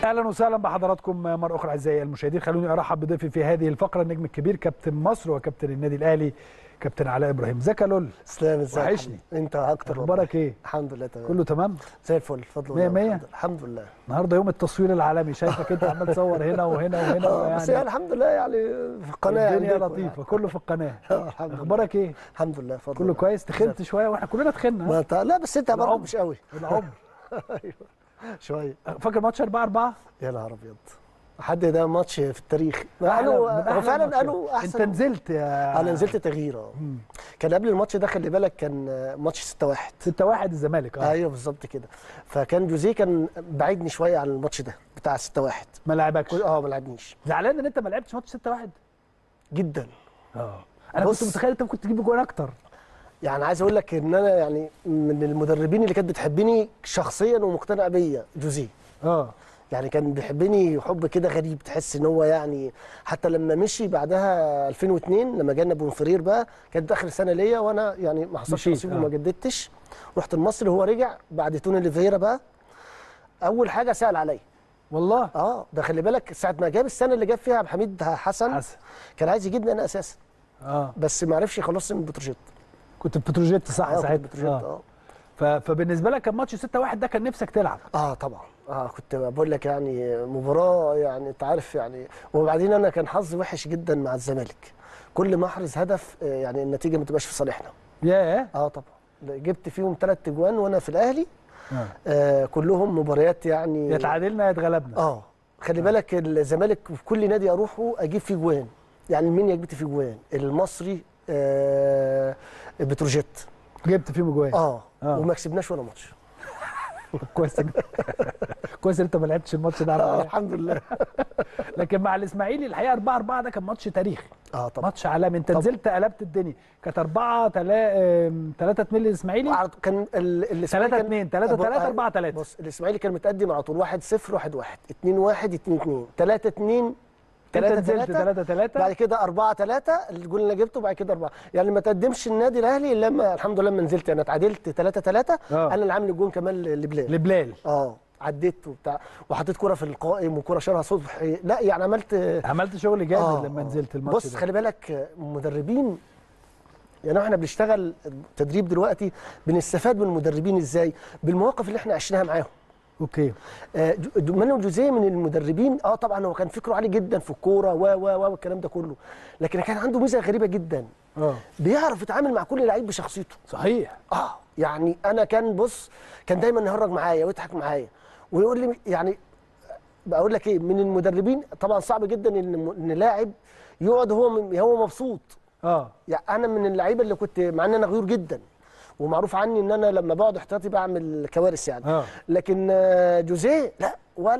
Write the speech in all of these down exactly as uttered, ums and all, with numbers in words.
اهلا وسهلا بحضراتكم مره اخرى اعزائي المشاهدين. خلوني ارحب بضيفي في هذه الفقره النجم الكبير كابتن مصر وكابتن النادي الاهلي كابتن علاء ابراهيم. ازيك يا لول؟ تسلم. ازيك؟ وحشني. انت اكتر. اخبارك ايه؟ الحمد لله تمام. كله تمام زي الفل بفضل مية الله. مية. الحمد لله. النهارده يوم التصوير العالمي، شايفك انت عمال تصور هنا وهنا وهنا اه يعني بس يعني الحمد لله يعني في القناه الدنيا عندكم لطيفه يعني. كله في القناه. الحمد لله. اخبارك ايه؟ الحمد لله بفضل كله الله. كويس. تخنت شويه واحنا كلنا تخنا. ما انت لا بس انت برضه العمر. مش قوي. العمر. ايوه شويه. فاكر ماتش أربعة أربعة؟ يا نهار ابيض. حد ده ماتش في التاريخ. أحلى- من قالوا أحلى هو فعلا الماتشات. قالوا احسن. انت نزلت يا انا نزلت تغيير اه كان قبل الماتش ده خلي بالك كان ماتش ستة واحد. ستة واحد الزمالك. اه ايوه بالظبط كده. فكان جوزيه كان بعيدني شويه عن الماتش ده بتاع ستة واحد. ما لعبكش. اه ما لعبنيش زعلان ان انت ما لعبتش ماتش ستة واحد؟ جدا. اه انا بص- كنت متخيل انت كنت تجيب جوان اكتر. يعني عايز اقول لك ان انا يعني من المدربين اللي كانت بتحبني شخصيا ومقتنع بيا جوزيه. اه يعني كان بيحبني حب كده غريب، تحس ان هو يعني حتى لما مشي بعدها ألفين واثنين لما جانا بونفرير بقى كانت اخر سنه ليا وانا يعني ما حصلش مشيت، نصيب آه. وما جددتش. رحت المصري وهو رجع بعد توني ليفيرا بقى. اول حاجه سال عليا. والله. اه ده خلي بالك ساعه ما جاب السنه اللي جاب فيها عبد الحميد حسن, حسن. كان عايز يجيبني انا اساسا اه بس ما عرفش يخلصني من بتروجيت. كنت في بتروجيت صح اه كنت ساعتها. بتروجيت اه, آه. ف... فبالنسبه لك كان ماتش ستة واحد ده كان نفسك تلعب. اه طبعا. اه كنت بقول لك يعني مباراه يعني انت عارف يعني. وبعدين انا كان حظي وحش جدا مع الزمالك. كل ما احرز هدف آه، يعني النتيجه ما تبقاش في صالحنا. ياه. اه طبعا. جبت فيهم ثلاث اجوان وانا في الاهلي. آه. آه كلهم مباريات يعني. يا تعادلنا يا اتغلبنا. اه خلي بالك الزمالك في كل نادي اروحه اجيب فيه جوان. يعني مين جبت فيه جوان؟ المصري آه بتروجيت. جبت فيهم جوان. اه, آه. وما كسبناش ولا ماتش. كويس كويس ان انت ما لعبتش الماتش ده. آه الحمد لله. لكن مع الاسماعيلي الحقيقه أربعة أربعة ده كان ماتش تاريخي. اه طبعا. ماتش عالمي. انت طبعا. نزلت قلبت الدنيا. كانت أربعة ثلاثة اتنين للاسماعيلي. وعلى- كان ال- الاسماعيلي ثلاثة اتنين ثلاثة ثلاثة أربعة ثلاثة. بص الاسماعيلي كان متقدم على طول واحد صفر واحد واحد اتنين واحد اتنين اتنين ثلاثة اتنين انت ثلاثة نزلت ثلاثة ثلاثة. بعد كده أربعة ثلاثة الجول اللي جبته بعد كده أربعة. يعني ما تقدمش النادي الاهلي الا لما الحمد لله لما نزلت انا اتعادلت ثلاثة ثلاثة. آه. انا اللي عامل الجون كمان لبلال. لبلال. اه عديت وبتاع وحطيت كرة في القائم وكرة شالها صبحي. لا يعني عملت عملت شغل جامد آه لما نزلت الماتش بص ده. خلي بالك مدربين. يعني احنا بنشتغل تدريب دلوقتي بنستفاد من المدربين ازاي؟ بالمواقف اللي احنا عشناها معاهم. اوكي. آه، جو- مانو جوزيه من المدربين اه طبعا هو كان فكره عالي جدا في الكوره و و و والكلام ده كله. لكن كان عنده ميزه غريبه جدا. اه بيعرف يتعامل مع كل لعيب بشخصيته. صحيح. اه يعني انا كان بص كان دايما يهرج معايا ويضحك معايا ويقول لي يعني بقول لك ايه من المدربين طبعا صعب جدا ان ان لاعب يقعد هو هو مبسوط. اه يعني انا من اللعيبه اللي كنت مع ان انا غيور جدا ومعروف عني ان انا لما بقعد احتياطي بعمل كوارث يعني. اه لكن آه، جوزيه لا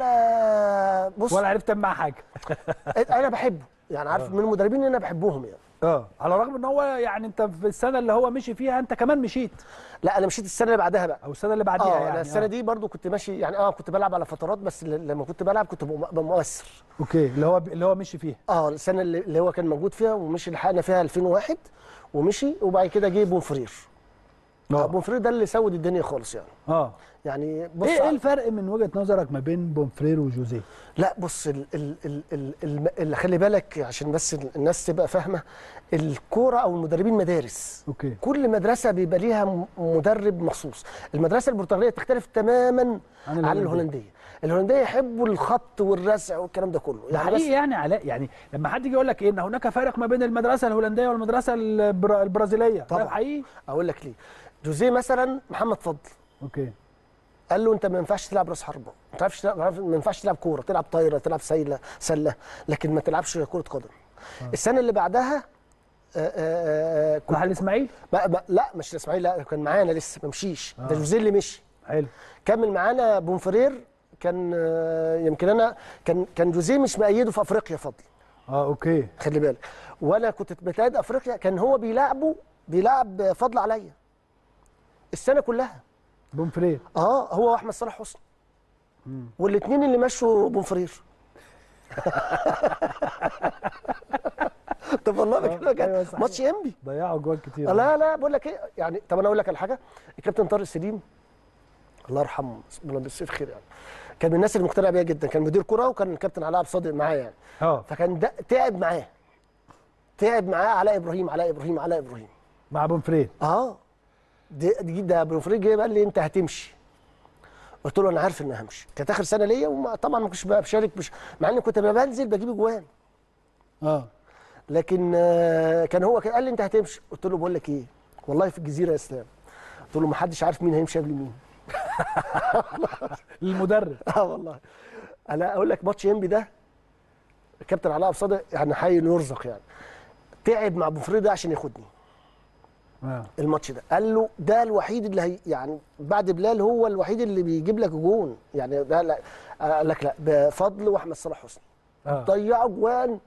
ولا بص ولا عرفت تعمل معاه حاجه. انا بحبه يعني عارف من المدربين اللي انا بحبهم يعني. اه على الرغم ان هو يعني انت في السنه اللي هو مشي فيها انت كمان مشيت. لا انا مشيت السنه اللي بعدها بقى. او السنه اللي بعديها اه يعني. انا السنه آه. دي برضو كنت ماشي يعني اه كنت بلعب على فترات بس ل- لما كنت بلعب كنت ببقى مؤثر. اوكي اللي هو اللي هو مشي فيها. اه السنه اللي اللي هو كان موجود فيها ومشي لحقنا فيها ألفين وواحد ومشي وبعد كده جه بونفرير. اه بونفرير ده اللي سود الدنيا خالص يعني. اه يعني بص ايه ايه الفرق من وجهه نظرك ما بين بونفرير وجوزيه؟ لا بص ال ال ال ال ال ال خلي بالك عشان بس الناس تبقى فاهمه. الكوره او المدربين مدارس. اوكي. كل مدرسه بيبقى ليها م- مدرب مخصوص. المدرسه البرتغاليه تختلف تماما عن عن, الهولندية. الهولنديه. الهولنديه يحبوا الخط والرزع والكلام ده كله. ده حقيقي يعني علاء يعني لما حد يجي يقول لك ايه ان هناك فارق ما بين المدرسه الهولنديه والمدرسه البرا البرازيليه طبعا. ده حقيقي. اقول لك ليه. جوزيه مثلا محمد فضل اوكي. قال له انت ما ينفعش تلعب راس حربه، ما تعرفش تلعب ما ينفعش تلعب كوره، تلعب طايره، تلعب سله سله، لكن ما تلعبش كره قدم. آه. السنه اللي بعدها آآ آآ كنت راح الاسماعيلي؟ ما ما لا مش الاسماعيلي لا كان معانا لسه ما مشيش. آه. ده جوزيه اللي مشي. حلو. كمل معانا بونفرير. كان آه، يمكن انا كان كان جوزيه مش مأيده في افريقيا فضل. اه اوكي. خلي بالك وانا كنت بتأيد افريقيا كان هو بيلعبه بيلعب فضل عليا السنه كلها. بونفرير. اه هو واحمد صلاح حسني والاثنين اللي مشوا بونفرير. طب والله بكلمك أيوة كان ماتش انبي ضيعوا جوان كتير. لا لا بقول لك ايه يعني. طب انا اقول لك على حاجه. الكابتن طارق سليم الله يرحمه بالسيف خير يعني. كان من الناس اللي مقتنع بيها جدا، كان مدير كره وكان الكابتن علاء عبد الصادق معايا يعني. اه فكان ده تعب معاه تعب معاه علاء ابراهيم علاء ابراهيم علاء ابراهيم مع بونفريد. اه دي دي ده بونفريد جه قال لي انت هتمشي. قلت له انا عارف ان همشي، كانت اخر سنه ليا وطبعا ما كنتش بقى بشارك، مش مع اني كنت بنزل بجيب اجوان. اه لكن آه كان هو كان قال لي انت هتمشي. قلت له بقول لك ايه والله في الجزيره يا اسلام، قلت له ما حدش عارف مين هيمشي قبل مين. المدرب. اه والله انا اقول لك ماتش انبي ده الكابتن علاء عبد الصادق يعني حي يرزق يعني تعب مع بونفريد ده عشان ياخدني. آه. الماتش ده قال له ده الوحيد اللي هي يعني بعد بلال هو الوحيد اللي بيجيب لك جون يعني ده لا. قال لك لا بفضل واحمد صلاح حسني آه. ضيعوا جوان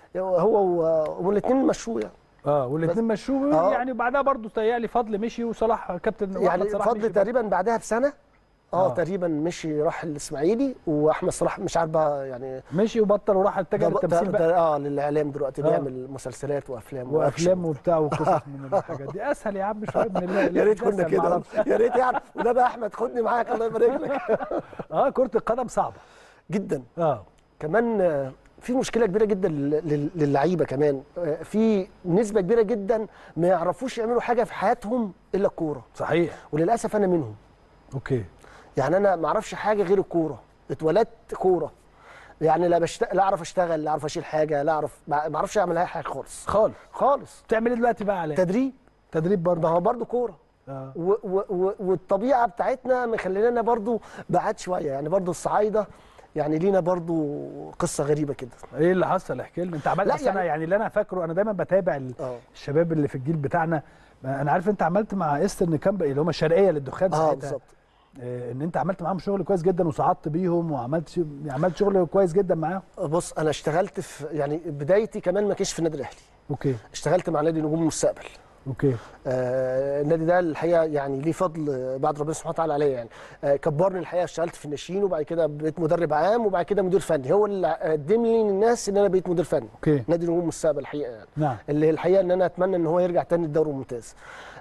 هو والاثنين مشوه يعني. اه والاثنين مشوه آه. يعني بعدها برضه تهيألي فضل مشي وصلاح كابتن يعني صلاح فضل مشي تقريبا بعدها بسنه اه, آه. تقريبا مشي راح الاسماعيلي، واحمد صلاح مش عارف بقى يعني مشي وبطل وراح اتجه للتمثيل بقى. اه للاعلام دلوقتي آه. بيعمل مسلسلات وافلام وافلام وبتاع وقصص من الحاجات دي. اسهل يا عم شويه من اللي يا ريت كنا كده، يا ريت يعني. وده بقى احمد خدني معاك الله يبارك لك. اه كره القدم صعبه جدا. اه كمان في مشكله كبيره جدا للعيبه كمان، في نسبه كبيره جدا ما يعرفوش يعملوا حاجه في حياتهم الا الكوره. صحيح. وللاسف انا منهم. اوكي. يعني انا ما اعرفش حاجه غير الكوره، اتولدت كوره يعني لا بشت... لا اعرف اشتغل، لا اعرف اشيل حاجه، لا اعرف ما اعرفش اعمل اي حاجه خالص خالص خالص. بتعمل ايه دلوقتي بقى على تدريب تدريب برضه؟ ما هو برضه كوره. آه. و... و... و... والطبيعه بتاعتنا مخلينا برضه بعاد شويه يعني، برضه الصعايده يعني لينا برضو قصه غريبه كده. ايه اللي حصل؟ احكي لنا انت عملت. لا يعني, يعني يعني اللي انا فاكره انا دايما بتابع ال... أوه. الشباب اللي في الجيل بتاعنا. انا عارف انت عملت مع ايسترن كامب اللي هم الشرقيه للدخان ساعتها. اه بالظبط. آه ان انت عملت معاهم شغل كويس جدا وصعدت بيهم وعملت ش... عملت شغل كويس جدا معاهم. بص انا اشتغلت في يعني بدايتي كمان ما كانش في النادي الاهلي. اوكي. اشتغلت مع نادي نجوم المستقبل. اوكي. آه النادي ده الحقيقه يعني ليه فضل بعد ربنا سبحانه وتعالى عليا يعني. آه كبرني الحقيقه، اشتغلت في الناشئين وبعد كده بقيت مدرب عام وبعد كده مدير فني، هو اللي قدم لي للناس ان انا بقيت مدير فني. اوكي. نادي نجوم المستقبل الحقيقه يعني. نعم. اللي الحقيقه ان انا اتمنى ان هو يرجع تاني للدوري الممتاز.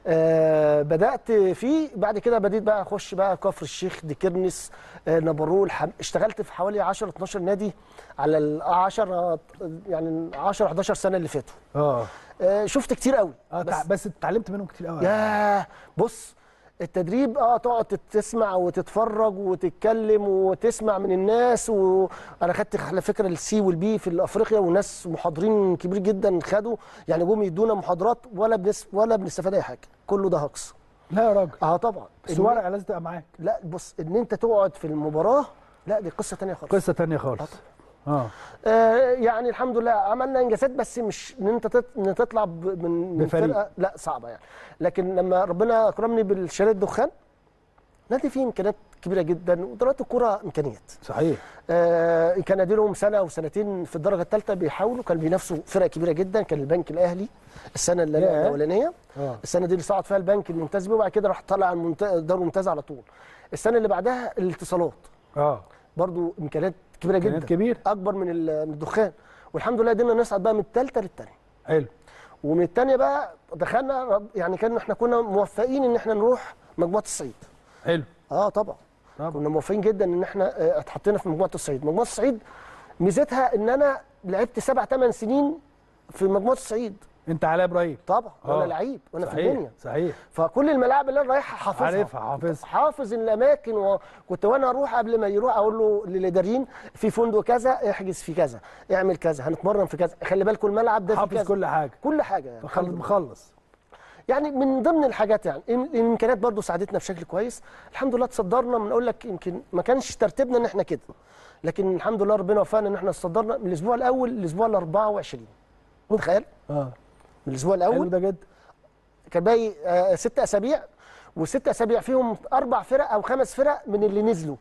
آه بدات فيه، بعد كده بديت بقى اخش بقى كفر الشيخ، ديكرنس، آه نبرول، حم... اشتغلت في حوالي عشرة اتناشر نادي على ال عشرة يعني عشرة حداشر سنه اللي فاتوا. اه آه شفت كتير قوي. اه بس, بس اتعلمت منهم كتير قوي. ياه بص التدريب اه تقعد تسمع وتتفرج وتتكلم وتسمع من الناس، وانا خدت على فكره السي والبي في افريقيا وناس محاضرين كبير جدا خدوا يعني جم يدونا محاضرات ولا بنس ولا بنستفاد اي حاجه، كله ده هكس. لا يا راجل. اه طبعا. بس ورقه لازم تبقى معاك. لا بص ان انت تقعد في المباراه لا دي قصه ثانيه خالص. قصه ثانيه خالص. آه. آه يعني الحمد لله عملنا انجازات، بس مش ان انت تطلع من من فرقه لا صعبه يعني. لكن لما ربنا اكرمني بالشركه الدخان نادي فيه امكانيات كبيره جدا، ودلوقتي الكوره امكانيات. صحيح. آه كان اديلهم سنه او سنتين في الدرجه الثالثه بيحاولوا، كان بينافسوا فرق كبيره جدا، كان البنك الاهلي السنه الاولانيه. آه. السنه دي اللي صعد فيها البنك الممتاز بيه، وبعد كده راح طالع الدوري الممتاز على طول. السنه اللي بعدها الاتصالات. اه برضو امكانيات كبيره جدا. امكانيات كبير اكبر من الدخان، والحمد لله قدرنا نصعد بقى من الثالثه للثانيه. حلو. ومن الثانيه بقى دخلنا يعني كان احنا كنا موفقين ان احنا نروح مجموعه الصعيد. حلو. اه طبعا. طبعا كنا موفقين جدا ان احنا اتحطينا في مجموعه الصعيد. مجموعه الصعيد ميزتها ان انا لعبت سبع ثمان سنين في مجموعه الصعيد. انت علاء ابراهيم؟ طبعا وانا لعيب وانا صحيح. في الدنيا. صحيح. فكل الملاعب اللي انا رايحها حافظها. عارفها حافظها. حافظ الاماكن، وكنت وانا اروح قبل ما يروح اقول له للاداريين في فندق كذا احجز في كذا، اعمل كذا، هنتمرن في كذا، خلي بالكم الملعب ده في كذا. حافظ كل حاجه. كل حاجه يعني. مخلص. يعني من ضمن الحاجات يعني الامكانيات برضو ساعدتنا بشكل كويس. الحمد لله تصدرنا، من اقول لك يمكن ما كانش ترتيبنا ان احنا كده، لكن الحمد لله ربنا وفقنا ان احنا تصدرنا من الاسبوع الاول للاسبوع ال أربعة وعشرين. متخيل؟ اه من الاسبوع الاول. حلو ده جدا. كان باقي آه ست اسابيع، والست اسابيع فيهم اربع فرق او خمس فرق من اللي نزلوا.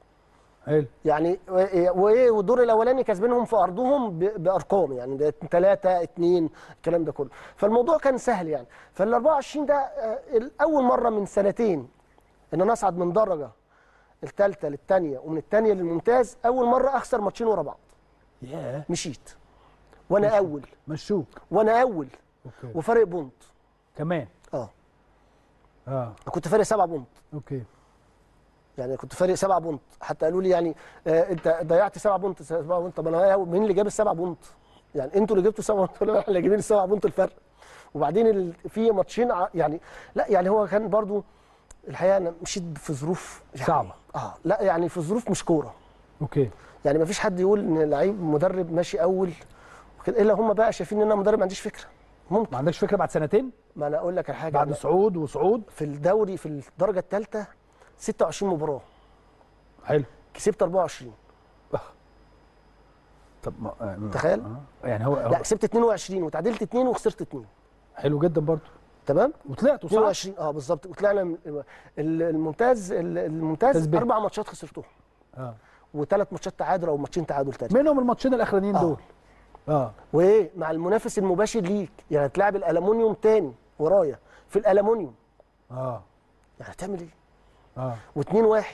حلو. يعني وايه والدور الاولاني كاسبينهم في ارضهم بارقام يعني ثلاثة اتنين الكلام ده كله، فالموضوع كان سهل يعني. فال أربعة وعشرين ده اول مره من سنتين ان انا اصعد من درجه الثالثه للثانيه ومن الثانيه للممتاز، اول مره اخسر ماتشين ورا بعض. ياه. مشيت وانا مشوك. اول مشوك وانا اول. اوكي. وفارق بونت كمان. اه اه كنت فارق سبعة بونت. اوكي. يعني كنت فارق سبعة بونت، حتى قالوا لي يعني آه انت ضيعت سبعة بونت سبعة بونت. طب انا مين اللي جاب السبعة بونت؟ يعني انتوا اللي جبتوا سبعة بونت ولا احنا اللي جايبين السبعة بونت الفرق؟ وبعدين ال... في ماتشين ع- يعني لا يعني هو كان برضو الحقيقه انا مشيت في ظروف يعني صعبة. اه لا يعني في ظروف مش كوره. اوكي. يعني ما فيش حد يقول ان لعيب مدرب ماشي اول وكده الا هم بقى شايفين ان انا مدرب ما عنديش فكره. ما ممكن. عندكش فكره بعد سنتين ما انا اقول لك على حاجه، بعد أنا صعود وصعود؟ في الدوري في الدرجه الثالثه ستة وعشرين مباراه حلو. كسبت أربعة وعشرين. طب ما آه، تخيل. آه. يعني هو, هو لا كسبت اتنين وعشرين وتعادلت اتنين وخسرت اتنين. حلو جدا برضه. تمام. وطلعتوا صح؟ اتنين وعشرين اه بالظبط. وطلعنا من- ال- الممتاز ال- الممتاز تسبيح. اربع ماتشات خسرتهم اه وثلاث ماتشات تعادل او ماتشين تعادل تقريبا. منهم الماتشين الاخرانيين آه. دول. اه وايه مع المنافس المباشر ليك، يعني هتلاعب الالومنيوم تاني ورايا في الالومنيوم، اه يعني هتعمل ايه؟ اه واتنين واحد.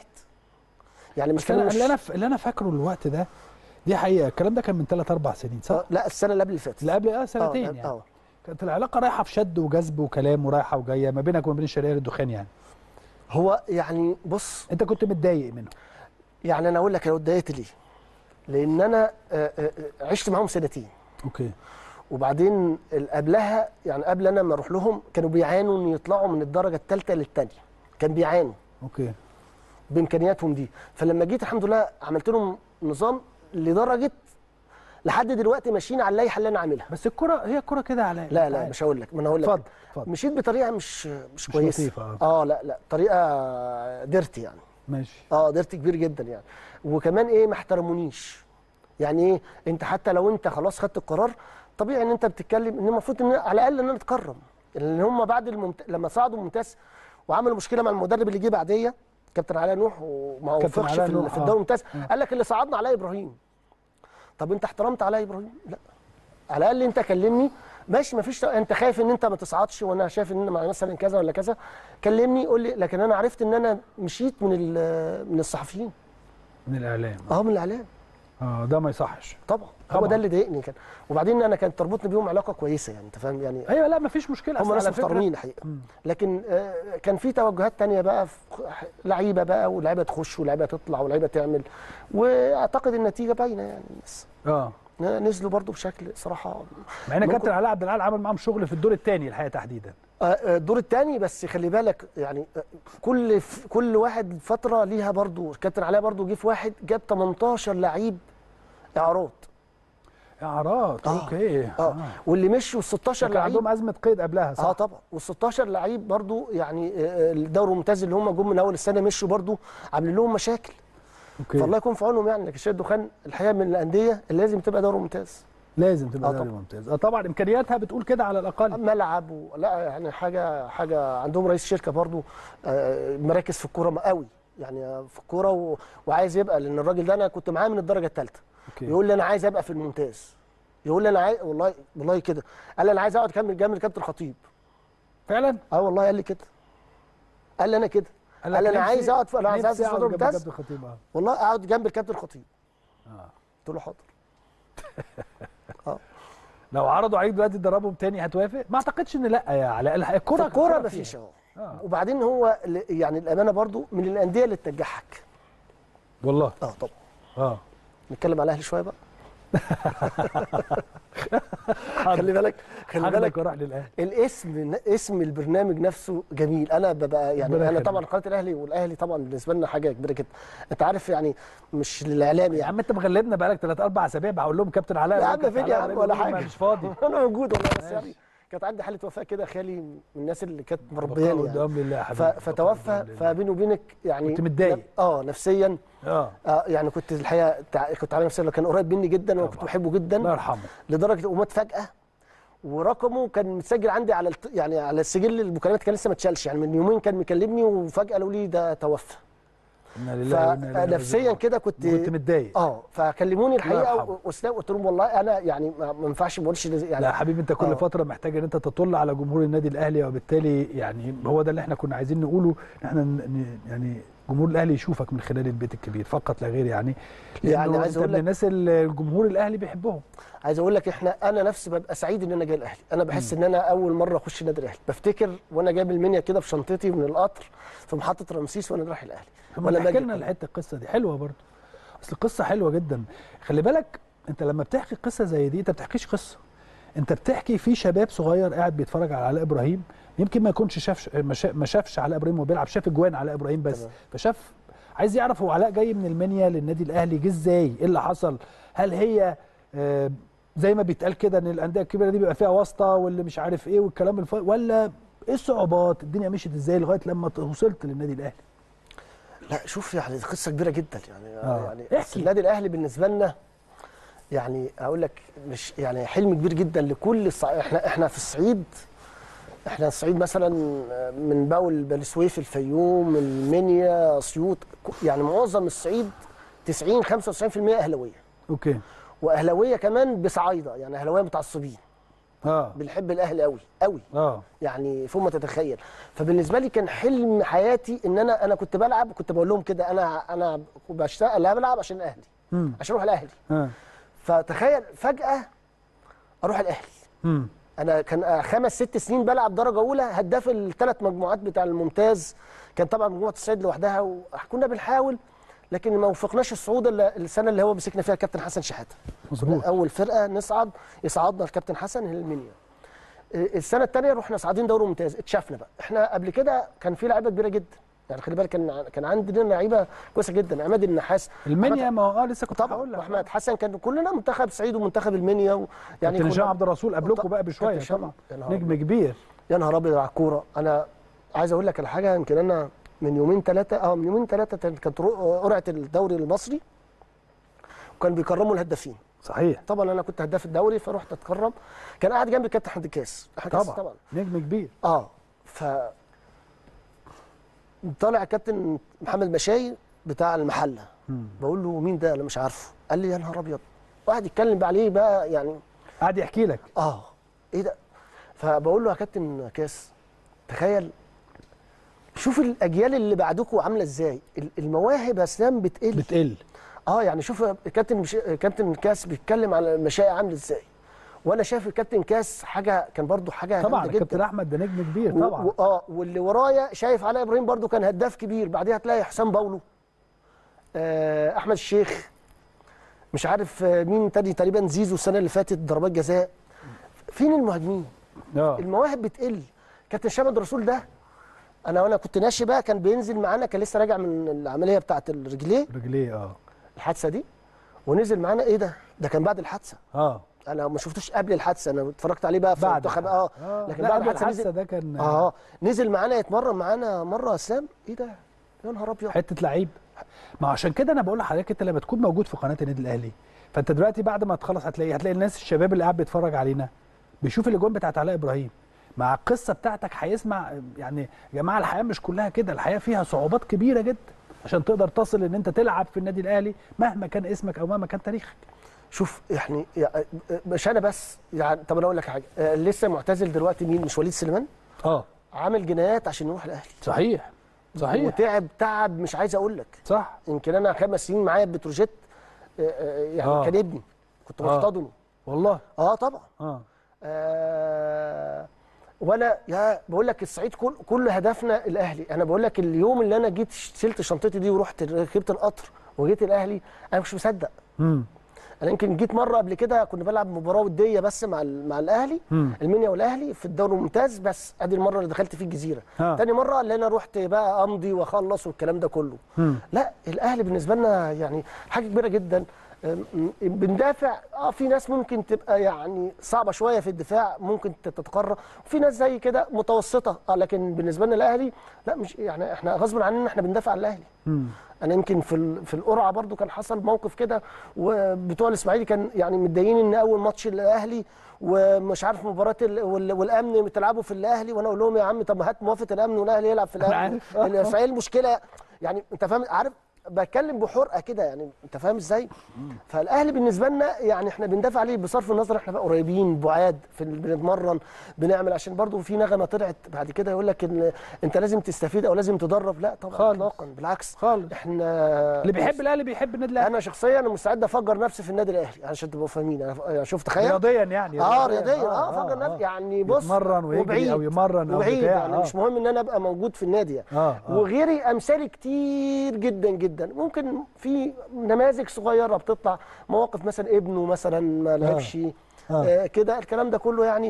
يعني مش بس أنا كانوا اللي انا ف- اللي انا فاكره الوقت ده، دي حقيقه الكلام ده كان من ثلاث اربع سنين صح؟ آه لا السنه اللي قبل اللي فاتت. اللي قبل اه اه سنتين لا، يعني. اه كانت العلاقه رايحه في شد وجذب وكلام ورايحه وجايه ما بينك وما بين الشرقيه للدخان يعني. هو يعني بص، انت كنت متضايق منه؟ يعني انا اقول لك انا اتضايقت ليه؟ لان انا آه، آه، آه، عشت معاهم سنتين، اوكي. وبعدين ال- قبلها يعني قبل انا ما اروح لهم كانوا بيعانوا ان يطلعوا من الدرجه الثالثه للثانيه، كان بيعانوا اوكي. بامكانياتهم دي. فلما جيت الحمد لله عملت لهم نظام لدرجه لحد دلوقتي ماشيين على اللائحه اللي انا عاملها. بس الكره هي الكره كده على لا لا مش هقول لك، ما انا هقول لك اتفضل اتفضل. مشيت بطريقه مش مش, مش كويسه. لطيفة، آه. اه لا لا طريقه ديرتي يعني. ماشي. اه ديرتي كبير جدا يعني. وكمان ايه ما احترمونيش. يعني ايه انت حتى لو انت خلاص خدت القرار طبيعي ان انت بتتكلم ان المفروض ان على الاقل ان انا اتكرم. لان هم بعد الممت... لما صعدوا ممتاز وعملوا مشكله مع المدرب اللي جه بعديه كابتن علاء نوح وما كابتن وفقش علاء في, نوح، ال- في آه. الدوري الممتاز، آه. قال لك اللي صعدنا علاء ابراهيم. طب انت احترمت علاء ابراهيم؟ لا. على الاقل انت كلمني ماشي ما فيش، انت خايف ان انت ما تصعدش وانا شايف ان انا مثلا كذا ولا كذا، كلمني قول لي. لكن انا عرفت ان انا مشيت من ال- من الصحفيين. من الاعلام. اه من الاعلام. اه ده ما يصحش طبعا هو طبعاً. ده اللي ضايقني كان. وبعدين انا كانت تربطني بيهم علاقه كويسه يعني انت فاهم يعني. ايوه لا ما فيش مشكله هم أصل ناس على فكرة- محترمين الحقيقه. مم. لكن آه، كان في توجهات تانية بقى في لعيبه بقى ولاعيبه تخش ولاعيبه تطلع ولاعيبه تعمل، واعتقد النتيجه باينه يعني. بس اه نزلوا برضو بشكل صراحه. مع ان ممكن- كابتن علاء عبد العال عمل معاهم شغل في الدور الثاني الحقيقه تحديدا. آه، آه، الدور الثاني بس خلي بالك يعني آه، كل ف- كل واحد فتره ليها برضو. كابتن علاء برضو جه في واحد جاب تمنتاشر لعيب اعراض. اعراض آه. اوكي. اه واللي مشوا ال ستاشر كان لعيب. عندهم ازمه قيد قبلها صح؟ اه طبعا وال ستاشر لعيب برضو يعني آه، الدوري الممتاز اللي هم جم من اول السنه مشوا برضو عاملين لهم مشاكل. اوكي. فالله يكون في عونهم يعني. لكن شاد الدخان الحقيقه من الانديه اللي لازم تبقى دوري ممتاز. لازم تبقى آه دوري طبعاً. ممتاز. اه طبعا امكانياتها بتقول كده على الاقل. ملعب و... لا يعني حاجه حاجه عندهم رئيس شركه برضو آه، مراكز في الكوره قوي يعني في الكوره و... وعايز يبقى. لان الراجل ده انا كنت معاه من الدرجه الثالثه. اوكي. يقول لي انا عايز ابقى في الممتاز. يقول لي انا عايز والله والله كده. قال لي انا عايز اقعد اكمل جنب الكابتن الخطيب. فعلا؟ اه والله قال لي كده. قال لي انا كده. قال لي انا عايز اقعد في انا عايز نفسي اقعد في أقعد الدوري جنب الممتاز. كابتن خطيب. اه والله اقعد جنب الكابتن الخطيب. اه قلت له حاضر. لو عرضوا عليك دلوقتي تدربهم تاني هتوافق؟ ما اعتقدش ان لا يا علاء الكوره في الكوره مفيش اهو. آه. وبعدين هو ل- يعني الامانه برضو من الانديه اللي تنجحك. والله. اه طبعا. اه نتكلم على الاهلي شويه بقى. خلي بالك خلي بالك اروح للاهلي. الاسم اسم البرنامج نفسه جميل. انا ببقى يعني ربنا انا يخليك. طبعا قناه الاهلي والاهلي طبعا بالنسبه لنا حاجه كبيره جدا. انت عارف يعني مش للاعلام يا يعني. عم انت مغلبنا بقالك ثلاث اربع اسابيع بقول لهم كابتن علاء. يا عم كابتن فين يا علاء، عم ولا بيقولوا حاجه. مش فاضي. انا موجود والله بس ماشي. يعني كانت عندي حاله وفاه كده. خالي من الناس اللي كانت مربياني يعني. قدام لله يا ف- حبيبي. فتوفى. فبيني وبينك يعني كنت متضايق. اه نفسيا. اه اه يعني كنت الحقيقه تع- كنت عامل نفسي كان قريب مني جدا وكنت طبعا. بحبه جدا. الله يرحمه. لدرجه ومات فجاه. ورقمه كان متسجل عندي على الت... يعني على السجل المكالمات كان لسه ما اتشالش يعني. من يومين كان مكلمني وفجاه قالوا لي ده توفى. انا لله وإنا إليه راجعون. فنفسيا كده كنت كنت متضايق. اه فكلموني الحقيقه يرحمه. و- واسلام قلت لهم والله انا يعني ما ما ينفعش ما اقولش يعني. لا يا حبيبي انت كل آه. فتره محتاج ان انت تطل على جمهور النادي الاهلي وبالتالي يعني هو ده اللي احنا كنا عايزين نقوله. احنا ن- ن- يعني جمهور الاهلي يشوفك من خلال البيت الكبير فقط لا غير يعني. يعني عايز اقول لك الناس الجمهور الاهلي بيحبهم. عايز اقول لك احنا انا نفسي ببقى سعيد ان انا جاي الاهلي. انا بحس م. ان انا اول مره اخش النادي الاهلي. بفتكر وانا جايب المنيا كده في شنطتي من القطر في محطه رمسيس وانا رايح الاهلي. ولا تحكي لنا الحته القصه دي حلوه برضه. اصل القصه حلوه جدا. خلي بالك انت لما بتحكي قصه زي دي انت ما بتحكيش قصه، انت بتحكي في شباب صغير قاعد بيتفرج على علاء ابراهيم، يمكن ما يكونش شاف ما شافش علاء ابراهيم وهو بيلعب، شاف اجوان علاء ابراهيم بس تمام. فشاف عايز يعرف هو علاء جاي من المنيا للنادي الاهلي جه ازاي، ايه اللي حصل، هل هي آه زي ما بيتقال كده ان الانديه الكبيره دي بيبقى فيها واسطه واللي مش عارف ايه والكلام الف... ولا ايه الصعوبات، الدنيا مشيت ازاي لغايه لما وصلت للنادي الاهلي؟ لا شوف يعني قصه كبيره جدا يعني آه. يعني النادي الاهلي بالنسبه لنا يعني اقول لك مش يعني حلم كبير جدا لكل الصع... احنا احنا في الصعيد، احنا الصعيد مثلا من باول بني سويف الفيوم المنيا اسيوط، يعني معظم الصعيد تسعين خمسة وتسعين في المية اهلاويه. اوكي. واهلاويه كمان بصعايده، يعني اهلاويه متعصبين. اه بنحب الاهلي قوي قوي. اه يعني فوق ما تتخيل. فبالنسبه لي كان حلم حياتي ان انا انا كنت بلعب، كنت بقول لهم كده انا انا بشتغل لا بلعب عشان الاهلي. مم. عشان اروح الاهلي. اه فتخيل فجاه اروح الاهلي. امم انا كان خمس ست سنين بلعب درجه اولى، هداف الثلاث مجموعات بتاع الممتاز، كان طبعا مجموعه الصعيد لوحدها وكنا بنحاول لكن ما وفقناش الصعود الا السنه اللي هو مسكنا فيها الكابتن حسن شحاته. مظبوط. اول فرقه نصعد يصعدنا الكابتن حسن المنيا. السنه الثانيه رحنا صاعدين دوري ممتاز، اتشافنا بقى. احنا قبل كده كان في لعيبه كبيره جدا، يعني خلي بالك كان كان عندنا لعيبه كويسه جدا، عماد النحاس المنيا ما هو اه لسه كنت هقول لك واحمد حسن، كان كلنا منتخب صعيد ومنتخب المنيا و... يعني كابتن هشام عبد الرسول قبلكم بقى بشويه طبعا نجم كبير. يا نهار ابيض على الكوره. انا عايز اقول لك على حاجه، يمكن انا من يومين ثلاثه اه من يومين ثلاثه كانت قرعه الدوري المصري وكان بيكرموا الهدافين. صحيح. طبعا انا كنت هداف الدوري فرحت اتكرم، كان قاعد جنبي الكابتن حمدي كاس. طبعا. طبعا نجم كبير. اه ف طالع الكابتن محمد مشاي بتاع المحله. مم. بقول له مين ده؟ انا مش عارفه. قال لي يا نهار ابيض. وقعد يتكلم بقى عليه بقى يعني قعد يحكي لك. اه ايه ده؟ فبقول له يا كابتن كاس تخيل شوف الاجيال اللي بعدكم عامله ازاي، المواهب يا اسلام بتقل بتقل اه يعني شوف كابتن مش... كابتن كاس بيتكلم على المشاية عامل ازاي، وانا شايف الكابتن كاس حاجه كان برضو حاجه طبعا. الكابتن احمد ده نجم كبير طبعا و... اه واللي ورايا شايف علاء ابراهيم برضو كان هداف كبير، بعديها تلاقي حسام باولو، آه احمد الشيخ، مش عارف مين تاني، تقريبا زيزو السنه اللي فاتت ضربات جزاء. فين المهاجمين؟ اه المواهب بتقل. كابتن هشام عبد الرسول ده انا وانا كنت ناشي بقى كان بينزل معانا، كان لسه راجع من العمليه بتاعه الرجليه رجليه اه الحادثه دي، ونزل معانا. ايه ده؟ ده كان بعد الحادثه. اه انا ما شفتوش قبل الحادثه، انا اتفرجت عليه بقى في المنتخب اه. آه. لكن بعد الحادثه نزل ده كان اه نزل معانا يتمرن معانا مره. اسلام ايه ده؟ يا نهار ابيض حته لعيب. ما عشان كده انا بقول لحضرتك انت لما تكون موجود في قناه النادي الاهلي، فانت دلوقتي بعد ما تخلص هتلاقي هتلاقي الناس الشباب اللي قاعد بيتفرج علينا بيشوف الاجوان بتاعت علاء ابراهيم مع القصه بتاعتك، هيسمع يعني يا جماعه الحياه مش كلها كده، الحياه فيها صعوبات كبيره جدا عشان تقدر تصل ان انت تلعب في النادي الاهلي مهما كان اسمك او مهما كان تاريخك. شوف يعني مش انا بس يعني. طب انا اقول لك حاجه، لسه معتزل دلوقتي مين؟ مش وليد سليمان؟ اه عامل جنايات عشان يروح الاهلي. صحيح صحيح. وتعب تعب مش عايز اقول لك. صح. يمكن انا خمس سنين معايا بتروجيت يعني آه. كان ابني كنت محتضنه. آه. والله اه طبعا. اه, آه وانا يا بقول لك الصعيد كل كل هدفنا الاهلي. انا بقول لك اليوم اللي انا جيت شلت شنطتي دي ورحت ركبت القطر وجيت الاهلي انا مش مصدق. امم انا يمكن جيت مره قبل كده كنا بلعب مباراه وديه بس مع مع الاهلي مم. المنيا والاهلي في الدوري الممتاز، بس ادي المره اللي دخلت فيه الجزيره. آه. تاني مره اللي انا رحت بقى امضي واخلص والكلام ده كله. مم. لا الاهلي بالنسبه لنا يعني حاجه كبيره جدا. بندافع اه في ناس ممكن تبقى يعني صعبه شويه في الدفاع، ممكن تتقرر، وفي ناس زي كده متوسطه اه، لكن بالنسبه لنا الاهلي لا مش يعني احنا غصب عننا احنا بندافع عن الاهلي. مم. انا يمكن في في القرعه برضو كان حصل موقف كده وبتوع الاسماعيلي كان يعني متضايقين ان اول ماتش الاهلي ومش عارف مباراه والامن بتلعبوا في الاهلي، وانا اقول لهم يا عم طب هات موافقه الامن والاهلي يلعب في الاهلي. فايه المشكله يعني؟ انت فاهم؟ عارف بتكلم بحرقه كده يعني، انت فاهم ازاي؟ فالاهلي بالنسبه لنا يعني احنا بندافع عليه بصرف النظر، احنا بقى قريبين بعاد في ال- بنتمرن بنعمل، عشان برضو في نغمه طلعت بعد كده يقول لك ان انت لازم تستفيد او لازم تدرب. لا طبعا خالص. اطلاقا، بالعكس خالص. احنا اللي بيحب الاهلي بيحب النادي الاهلي. انا شخصيا مستعد افجر نفسي في النادي الاهلي عشان تبقوا فاهمين. انا شوف تخيل رياضيا يعني اه رياضيا اه افجر نفسي يعني، بص يتمرن ويجري وبعيد او يمرن او وبعيد بتاع يعني آه. مش مهم ان انا ابقى موجود في النادي يعني. آه. آه. وغيري امثالي كتير جدا جدا، ممكن في نماذج صغيره بتطلع مواقف مثلا ابنه مثلا ما لعبش آه. آه كده الكلام ده كله يعني،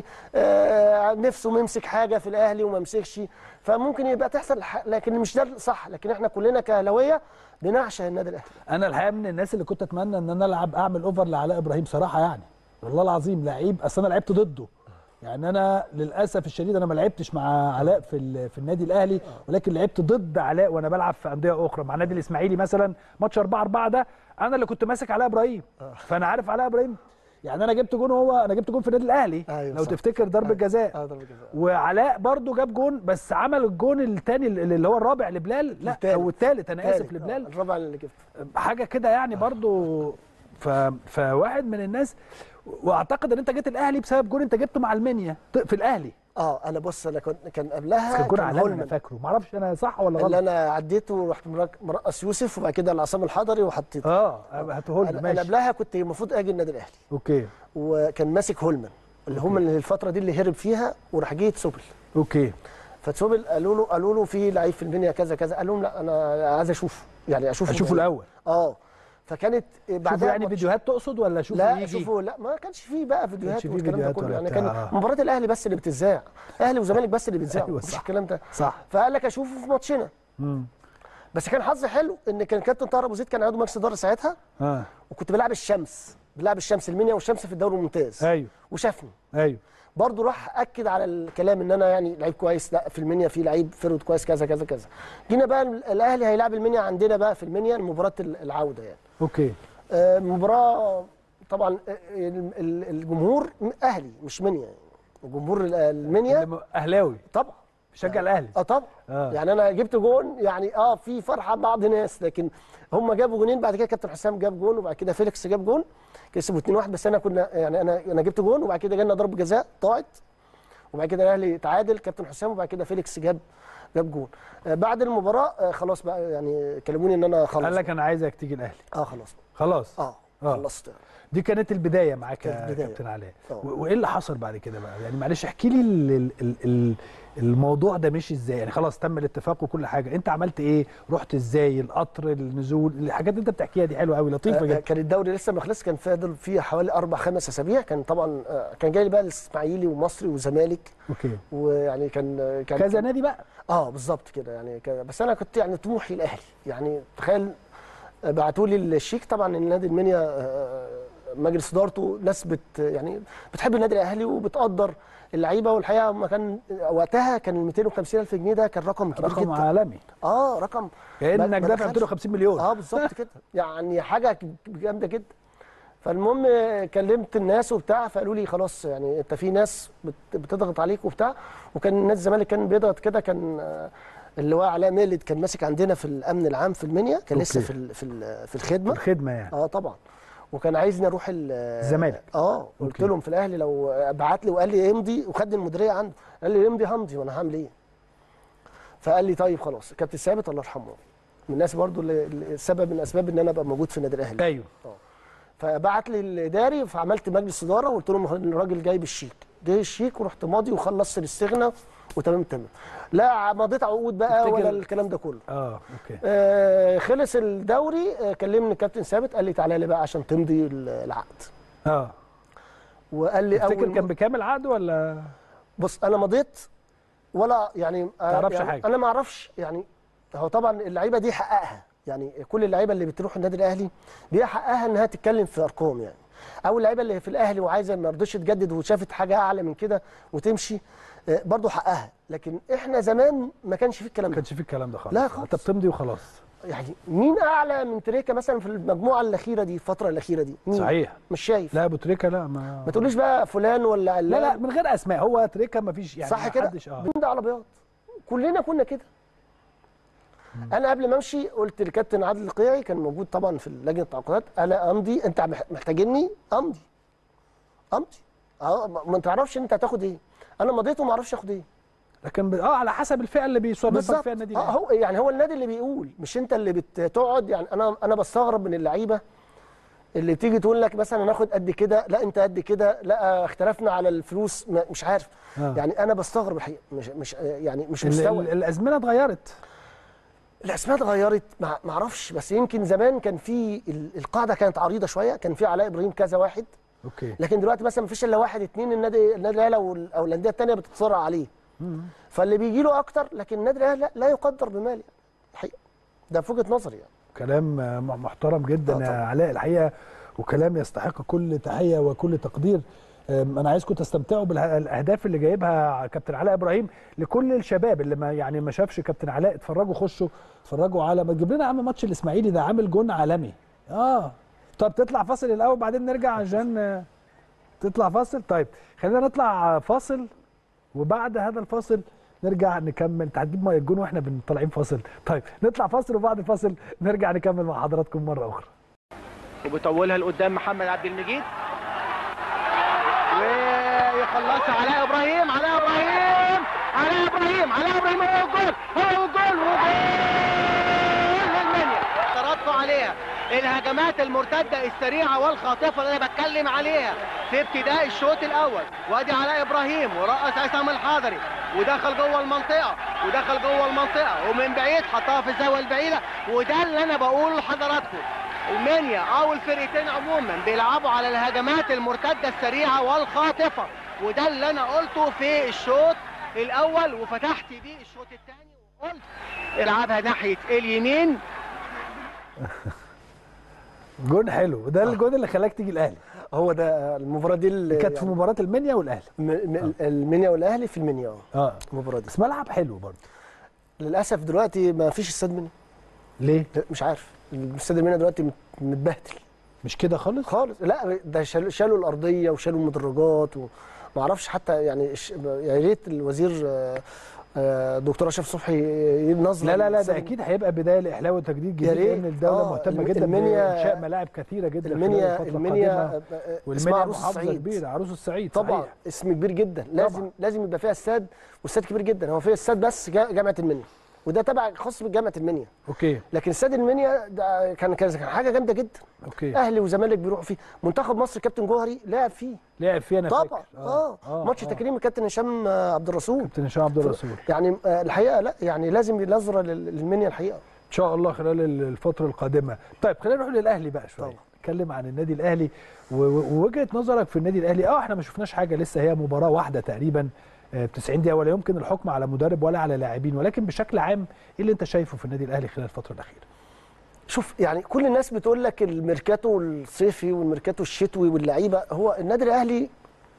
آه نفسه يمسك حاجه في الاهلي وما مسكش، فممكن يبقى تحصل ح- لكن مش ده صح. لكن احنا كلنا كاهلاويه بنعشق النادي الاهلي. انا الحقيقه من الناس اللي كنت اتمنى ان انا العب اعمل اوفر لعلاء ابراهيم صراحه يعني، والله العظيم لعيب. اصل انا لعبت ضده يعني، انا للاسف الشديد انا ما لعبتش مع علاء في ال- في النادي الاهلي، ولكن لعبت ضد علاء وانا بلعب في انديه اخرى مع النادي الاسماعيلي مثلا. ماتش أربعة أربعة ده انا اللي كنت ماسك علاء ابراهيم، فانا عارف علاء ابراهيم يعني. انا جبت جون، هو انا جبت جون في النادي الاهلي أيوة لو صح. تفتكر ضربه جزاء. اه ضربه جزاء. وعلاء برضو جاب جون، بس عمل الجون الثاني اللي هو الرابع لبلال، لا التالت. او الثالث انا اسف تالت. لبلال، آه، الرابع اللي جبته حاجه كده يعني برضو. ف... فواحد من الناس، واعتقد ان انت جيت الاهلي بسبب جون انت جبته مع المنيا في الاهلي. اه انا بص انا كنت كان قبلها كان جون كان عالمي انا هولمان فاكره، ما اعرفش انا صح ولا اللي غلط. انا عديته ورحت مرق- مرقص يوسف وبعد كده العصام الحضري وحطيته. اه هاتهولنا انا أنا ماشي. قبلها كنت المفروض اجي النادي الاهلي، اوكي وكان ماسك هولمان اللي هم اللي الفتره دي اللي هرب فيها، وراح جه تسوبل. اوكي فتسوبل قالوا له قالوا له في لعيب في المنيا كذا كذا، قال لهم لا انا عايز اشوفه يعني اشوفه اشوفه بعيني. الاول. اه فكانت شوفوا بعدها يعني ماتش- فيديوهات تقصد ولا شوفوا لا يجي؟ شوفوا لا ما كانش فيه بقى فيديوهات كانش فيه والكلام ده فيديوهات كله ولا يعني، بتاع. كان آه. مباراه الاهلي بس اللي بتتذاع، اهلي وزمالك بس اللي بيتذاعوا، أيوة مفيش صح. الكلام ده. صح. فقال لك اشوفه في ماتشنا. امم بس كان حظي حلو ان كان كابتن طاهر ابو زيد كان عضو مجلس اداره ساعتها، اه وكنت بلعب الشمس بلعب الشمس المنيا والشمس في الدوري الممتاز. ايوه وشافني ايوه برضه، راح اكد على الكلام ان انا يعني لعيب كويس، لا في المنيا في لعيب فرود كويس كذا كذا كذا. جينا بقى الاهلي هيلاعب المنيا عندنا بقى في المنيا مباراه العوده يعني. اوكي. آه، مباراه طبعا آه، ال- ال- الجمهور اهلي مش منيا يعني، وجمهور ال- المنيا اللي م- اهلاوي طبعا بيشجع الاهلي. اه طبعا آه. يعني انا جبت جون يعني اه في فرحه بعض ناس، لكن هم جابوا جونين بعد كده، كابتن حسام جاب جون وبعد كده فيليكس جاب جون كسبوا اتنين واحد، بس انا كنا يعني انا انا جبت جون وبعد كده جالنا ضربه جزاء ضاعت، وبعد كده الاهلي تعادل كابتن حسام، وبعد كده فيليكس جاب جاب جون. آه بعد المباراه آه خلاص بقى يعني كلموني ان انا خلاص قال لك انا عايزك تيجي الاهلي. اه خلاص خلاص. اه آه. خلصت. دي كانت البدايه معاك كانت يا البداية. كابتن علاء. آه. و- وايه اللي حصل بعد كده بقى يعني؟ معلش احكي لي ال- ال- ال- ال- الموضوع ده مشي ازاي يعني؟ خلاص تم الاتفاق وكل حاجه، انت عملت ايه؟ رحت ازاي؟ القطر، النزول، الحاجات اللي انت بتحكيها دي حلوه قوي لطيفه آه، جدا. كان الدوري لسه ما خلصش، كان فاضل فيه حوالي اربع خمس اسابيع، كان طبعا آه، كان جاي لي بقى الاسماعيلي ومصري وزمالك، اوكي. ويعني كان آه، كان كذا نادي بقى. اه بالظبط كده يعني كده. بس انا كنت يعني طموحي الاهلي يعني، تخيل بعتوا لي الشيك طبعا النادي المنيا آه، مجلس ادارته ناس بت يعني بتحب النادي الاهلي وبتقدر اللعيبه، والحقيقه ما كان وقتها كان ال مئتين وخمسين الف جنيه ده كان رقم كبير رقم جدا. عالمي. اه رقم ما- كانك ما دافع دخلش. مئتين وخمسين مليون. اه بالظبط كده يعني حاجه جامده جدا. فالمهم كلمت الناس وبتاع، فقالوا لي خلاص يعني انت في ناس بت- بتضغط عليك وبتاع، وكان نادي الزمالك كان بيضغط كده، كان آه، اللي هو علاء مالد كان ماسك عندنا في الامن العام في المنيا، كان لسه أوكي. في ال- في ال- في الخدمه. الخدمه يعني. اه طبعا. وكان عايزني اروح ال- الزمالك. اه قلت أوكي. لهم في الاهلي لو بعت لي وقال لي امضي، وخد المديريه عنده قال لي امضي همضي وانا هعمل ايه. فقال لي طيب خلاص. كابتن ثابت الله يرحمه من الناس برضو اللي اللي سبب من اسباب ان انا ابقى موجود في النادي الاهلي. ايوه. فبعت لي الاداري، فعملت مجلس اداره وقلت لهم الراجل جايب الشيك، جه الشيك ورحت ماضي وخلصت الاستغنى وتمام تمام. لا مضيت عقود بقى تفتكر- ولا الكلام ده كله. اه اوكي. آه خلص الدوري، آه كلمني كابتن ثابت قال لي تعالى لي بقى عشان تمضي ال- العقد. اه وقال لي تفتكر اول كان م- بكام العقد ولا؟ بص انا مضيت ولا يعني آه تعرفش يعني حاجة. انا ما اعرفش يعني. هو طبعا اللعيبه دي حققها يعني، كل اللعيبه اللي بتروح النادي الاهلي دي حققها انها تتكلم في ارقام يعني، او اللعيبه اللي في الاهلي وعايزه ما رضتش تجدد وشافت حاجه اعلى من كده وتمشي آه، برضو حققها. لكن احنا زمان ما كانش فيه الكلام ما ده كانش فيه الكلام ده خالص. لا خالص. انت بتمضي وخلاص. يعني. مين اعلى من تريكا مثلا في المجموعه الاخيره دي الفتره الاخيره دي؟ مين؟ صحيح. مش شايف. لا ابو تريكه لا ما ما تقوليش بقى فلان ولا علان. لا لا من غير اسماء، هو تريكه ما فيش يعني. صح ما كده. حدش اه مين ده على بياض. كلنا كنا كده. انا قبل ما امشي قلت للكابتن عادل القيعي، كان موجود طبعا في لجنه التعاقدات، انا امضي، انت محتاجني امضي امضي اه ما انت تعرفش انت هتاخد ايه، انا مضيت وما اعرفش اخد ايه. لكن ب... اه على حسب الفئه اللي بيصنفك فيها النادي الاهلي. اه هو يعني هو النادي اللي بيقول، مش انت اللي بتقعد. يعني انا انا بستغرب من اللعيبه اللي بتيجي تقول لك مثلا هناخد قد كده، لا انت قد كده، لا اختلفنا على الفلوس، مش عارف. آه. يعني انا بستغرب الحقيقه، مش مش يعني مش مستوعب. الازمنه اتغيرت، الاسماء اتغيرت، ما اعرفش، بس يمكن زمان كان في القاعده كانت عريضه شويه، كان في علاء ابراهيم كذا واحد. اوكي. لكن دلوقتي مثلا ما فيش الا واحد اثنين، النادي النادي الاهلي او الانديه الثانيه بتتصارع عليه. مم. فاللي بيجي له اكتر، لكن النادي الاهلي لا, لا يقدر بمال يعني الحقيقه. ده في وجهه نظري يعني. كلام محترم جدا يا علاء الحقيقه، وكلام يستحق كل تحيه وكل تقدير. انا عايزكم تستمتعوا بالاهداف اللي جايبها كابتن علاء ابراهيم لكل الشباب اللي ما يعني ما شافش كابتن علاء، اتفرجوا، خشوا اتفرجوا على ما تجيب لنا يا عم ماتش الاسماعيلي ده، عامل جون عالمي. اه طب تطلع فاصل الاول بعدين نرجع عشان تطلع فاصل. طيب خلينا نطلع فاصل، وبعد هذا الفاصل نرجع نكمل. انت هتجيب ميه الجون واحنا طالعين فاصل. طيب نطلع فاصل، وبعد الفاصل نرجع نكمل مع حضراتكم مره اخرى. وبيطولها لقدام محمد عبد المجيد، ويخلصها علاء ابراهيم. علاء ابراهيم علاء ابراهيم علاء ابراهيم هو الجول، هو الجول، وجول للمنيا. تربطوا عليها الهجمات المرتده السريعه والخاطفه اللي انا بتكلم عليها في ابتداء الشوط الاول. وادي علاء ابراهيم ورقص عصام الحضري ودخل جوه المنطقه، ودخل جوه المنطقه ومن بعيد حطها في الزاويه البعيده. وده اللي انا بقوله لحضراتكم، المنيا او الفرقتين عموما بيلعبوا على الهجمات المرتده السريعه والخاطفه، وده اللي انا قلته في الشوط الاول وفتحت بيه الشوط الثاني وقلت العبها ناحيه اليمين. جون حلو، ده الجون اللي خلاك تيجي الاهلي. هو ده المباراه دي اللي كانت في مباراه المنيا والاهلي. آه. المنيا والاهلي في المنيا. اه المباراه دي بس ملعب حلو برضه. للاسف دلوقتي ما فيش استاد منيا. ليه؟ مش عارف، الاستاد المنيا دلوقتي متبهدل. مش كده خالص؟ خالص، لا ده شالوا, شالوا الارضيه وشالوا المدرجات وما اعرفش حتى. يعني يا ريت الوزير دكتور اشرف صبحي ينظم. لا لا لا ده اكيد هيبقى بدايه لاحلال وتجديد جديد، لان الدوله آه مهتمه جدا بانشاء ملاعب كثيره جدا. المنيا المنيا والمنيا محافظه كبيره، عروس الصعيد طبعا صحيح. اسم كبير جدا، لازم طبعا. لازم يبقى فيها استاد، واستاد كبير جدا. هو فيها استاد بس جامعه المنيا، وده تبع خاص بجامعه المنيا. اوكي. لكن استاد المنيا ده كان كان حاجه جامده جدا. اوكي. اهلي وزمالك بيروحوا فيه، منتخب مصر كابتن جوهري لعب فيه. لعب فيه انا طبعا فاكر. اه, آه. ماتش آه. تكريم الكابتن هشام عبد الرسول. كابتن هشام عبد الرسول. يعني آه الحقيقه لا يعني لازم نظره للمنيا الحقيقه. ان شاء الله خلال الفتره القادمه. طيب خلينا نروح للاهلي بقى شويه. نتكلم عن النادي الاهلي ووجهه نظرك في النادي الاهلي. اه احنا ما شفناش حاجه لسه، هي مباراه واحده تقريبا ب تسعين دقيقه، ولا يمكن الحكم على مدرب ولا على لاعبين، ولكن بشكل عام ايه اللي انت شايفه في النادي الاهلي خلال الفتره الاخيره؟ شوف يعني كل الناس بتقول لك الميركاتو الصيفي والميركاتو الشتوي واللعيبه، هو النادي الاهلي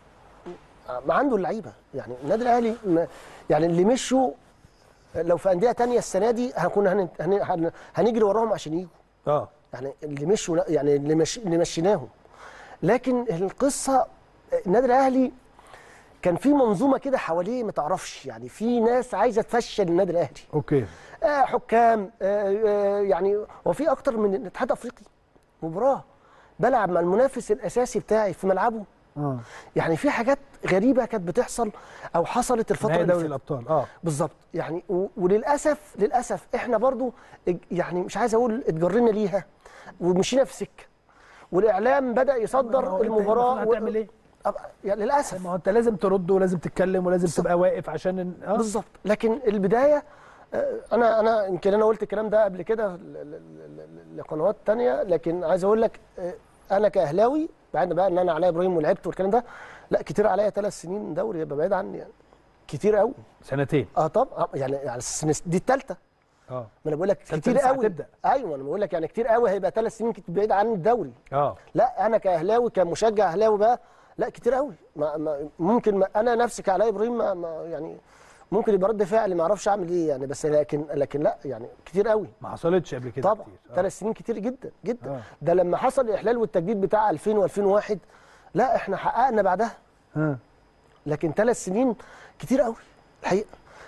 ما عنده اللعيبه. يعني النادي الاهلي يعني اللي مشوا لو في انديه ثانيه السنه دي هنكون هن هن هنجري وراهم عشان يجوا. اه يعني اللي مشوا يعني اللي, مش اللي مشيناهم. لكن القصه النادي الاهلي كان في منظومه كده حواليه ما تعرفش، يعني في ناس عايزه تفشل النادي الاهلي. اوكي. آه حكام آه آه يعني هو في اكتر من الاتحاد الافريقي مباراه بلعب مع المنافس الاساسي بتاعي في ملعبه. اه يعني في حاجات غريبه كانت بتحصل او حصلت الفتره اللي فاتت. دوري الابطال اه بالظبط. يعني وللاسف للاسف احنا برضو يعني مش عايز اقول اتجرينا ليها ومشينا في سكه، والاعلام بدا يصدر المباراه. هتعمل ايه؟ يعني للاسف ما هو انت لازم ترد ولازم تتكلم ولازم بالزبط. تبقى واقف عشان اه بالظبط. لكن البدايه انا انا يمكن انا قلت الكلام ده قبل كده لقنوات ثانيه، لكن عايز اقول لك انا كاهلاوي بعد بقى ان انا علاء ابراهيم ولعبت والكلام ده، لا كتير عليا ثلاث سنين دوري يبقى بعيد عني، يعني كتير قوي. سنتين اه طبعا يعني يعني دي الثالثه. اه ما انا بقول لك كتير قوي. هتبدأ. ايوه انا بقول لك يعني كتير قوي هيبقى ثلاث سنين بعيد عن الدوري. اه لا انا كاهلاوي كمشجع اهلاوي بقى لا كتير قوي. ما ما ممكن ما انا نفسي كعلاء ابراهيم ما ما يعني ممكن يبقى رد فعل ما اعرفش اعمل ايه يعني، بس لكن لكن لا يعني كتير قوي. ما حصلتش قبل كده طبعا ثلاث آه. سنين كتير جدا جدا. آه. ده لما حصل الاحلال والتجديد بتاع ألفين وألفين وواحد لا احنا حققنا بعدها. آه. لكن ثلاث سنين كتير قوي الحقيقه.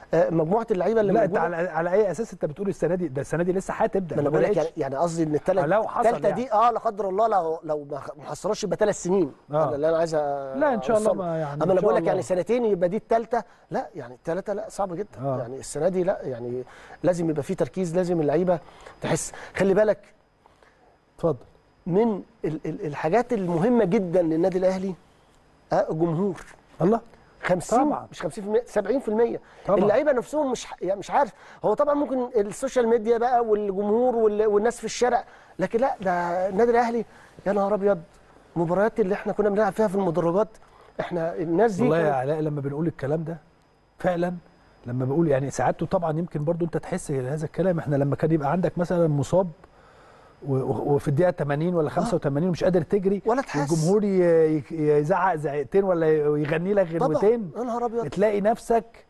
آه مجموعه اللعيبه اللي لا انت موجوده. على على اي اساس انت بتقول السنه دي؟ ده السنه دي لسه هتبدا. ما انا بقول لك يعني, يعني قصدي ان الثلاث لو حصل الثالثه يعني. دي اه لا قدر الله لو لو ما حصلش يبقى ثلاث سنين. آه. اللي انا عايز لا ان شاء الله ما يعني. اما انا بقول لك يعني سنتين يبقى دي الثالثه، لا يعني الثلاثه لا صعب جدا. آه. يعني السنه دي لا يعني لازم يبقى في تركيز، لازم اللعيبه تحس. خلي بالك اتفضل. من ال ال الحاجات المهمه جدا للنادي الاهلي آه الجمهور. الله. خمسين طبعا. مش خمسين في المية سبعين في المية. طبعا. اللعيبه نفسهم مش يعني مش عارف، هو طبعا ممكن السوشيال ميديا بقى والجمهور والناس في الشارع، لكن لا ده النادي الاهلي يا نهار ابيض. المباريات اللي احنا كنا بنلعب فيها في المدرجات احنا الناس دي والله يا علاء لما بنقول الكلام ده فعلا، لما بقول يعني ساعات طبعا يمكن برضو انت تحس هذا الكلام. احنا لما كان يبقى عندك مثلا مصاب وفي الدقيقه ثمانين ولا خمسة وثمانين ومش قادر تجري ولا تحس، والجمهور يزعق زعقتين ولا يغني لك غنوتين، يا نهار ابيض تلاقي نفسك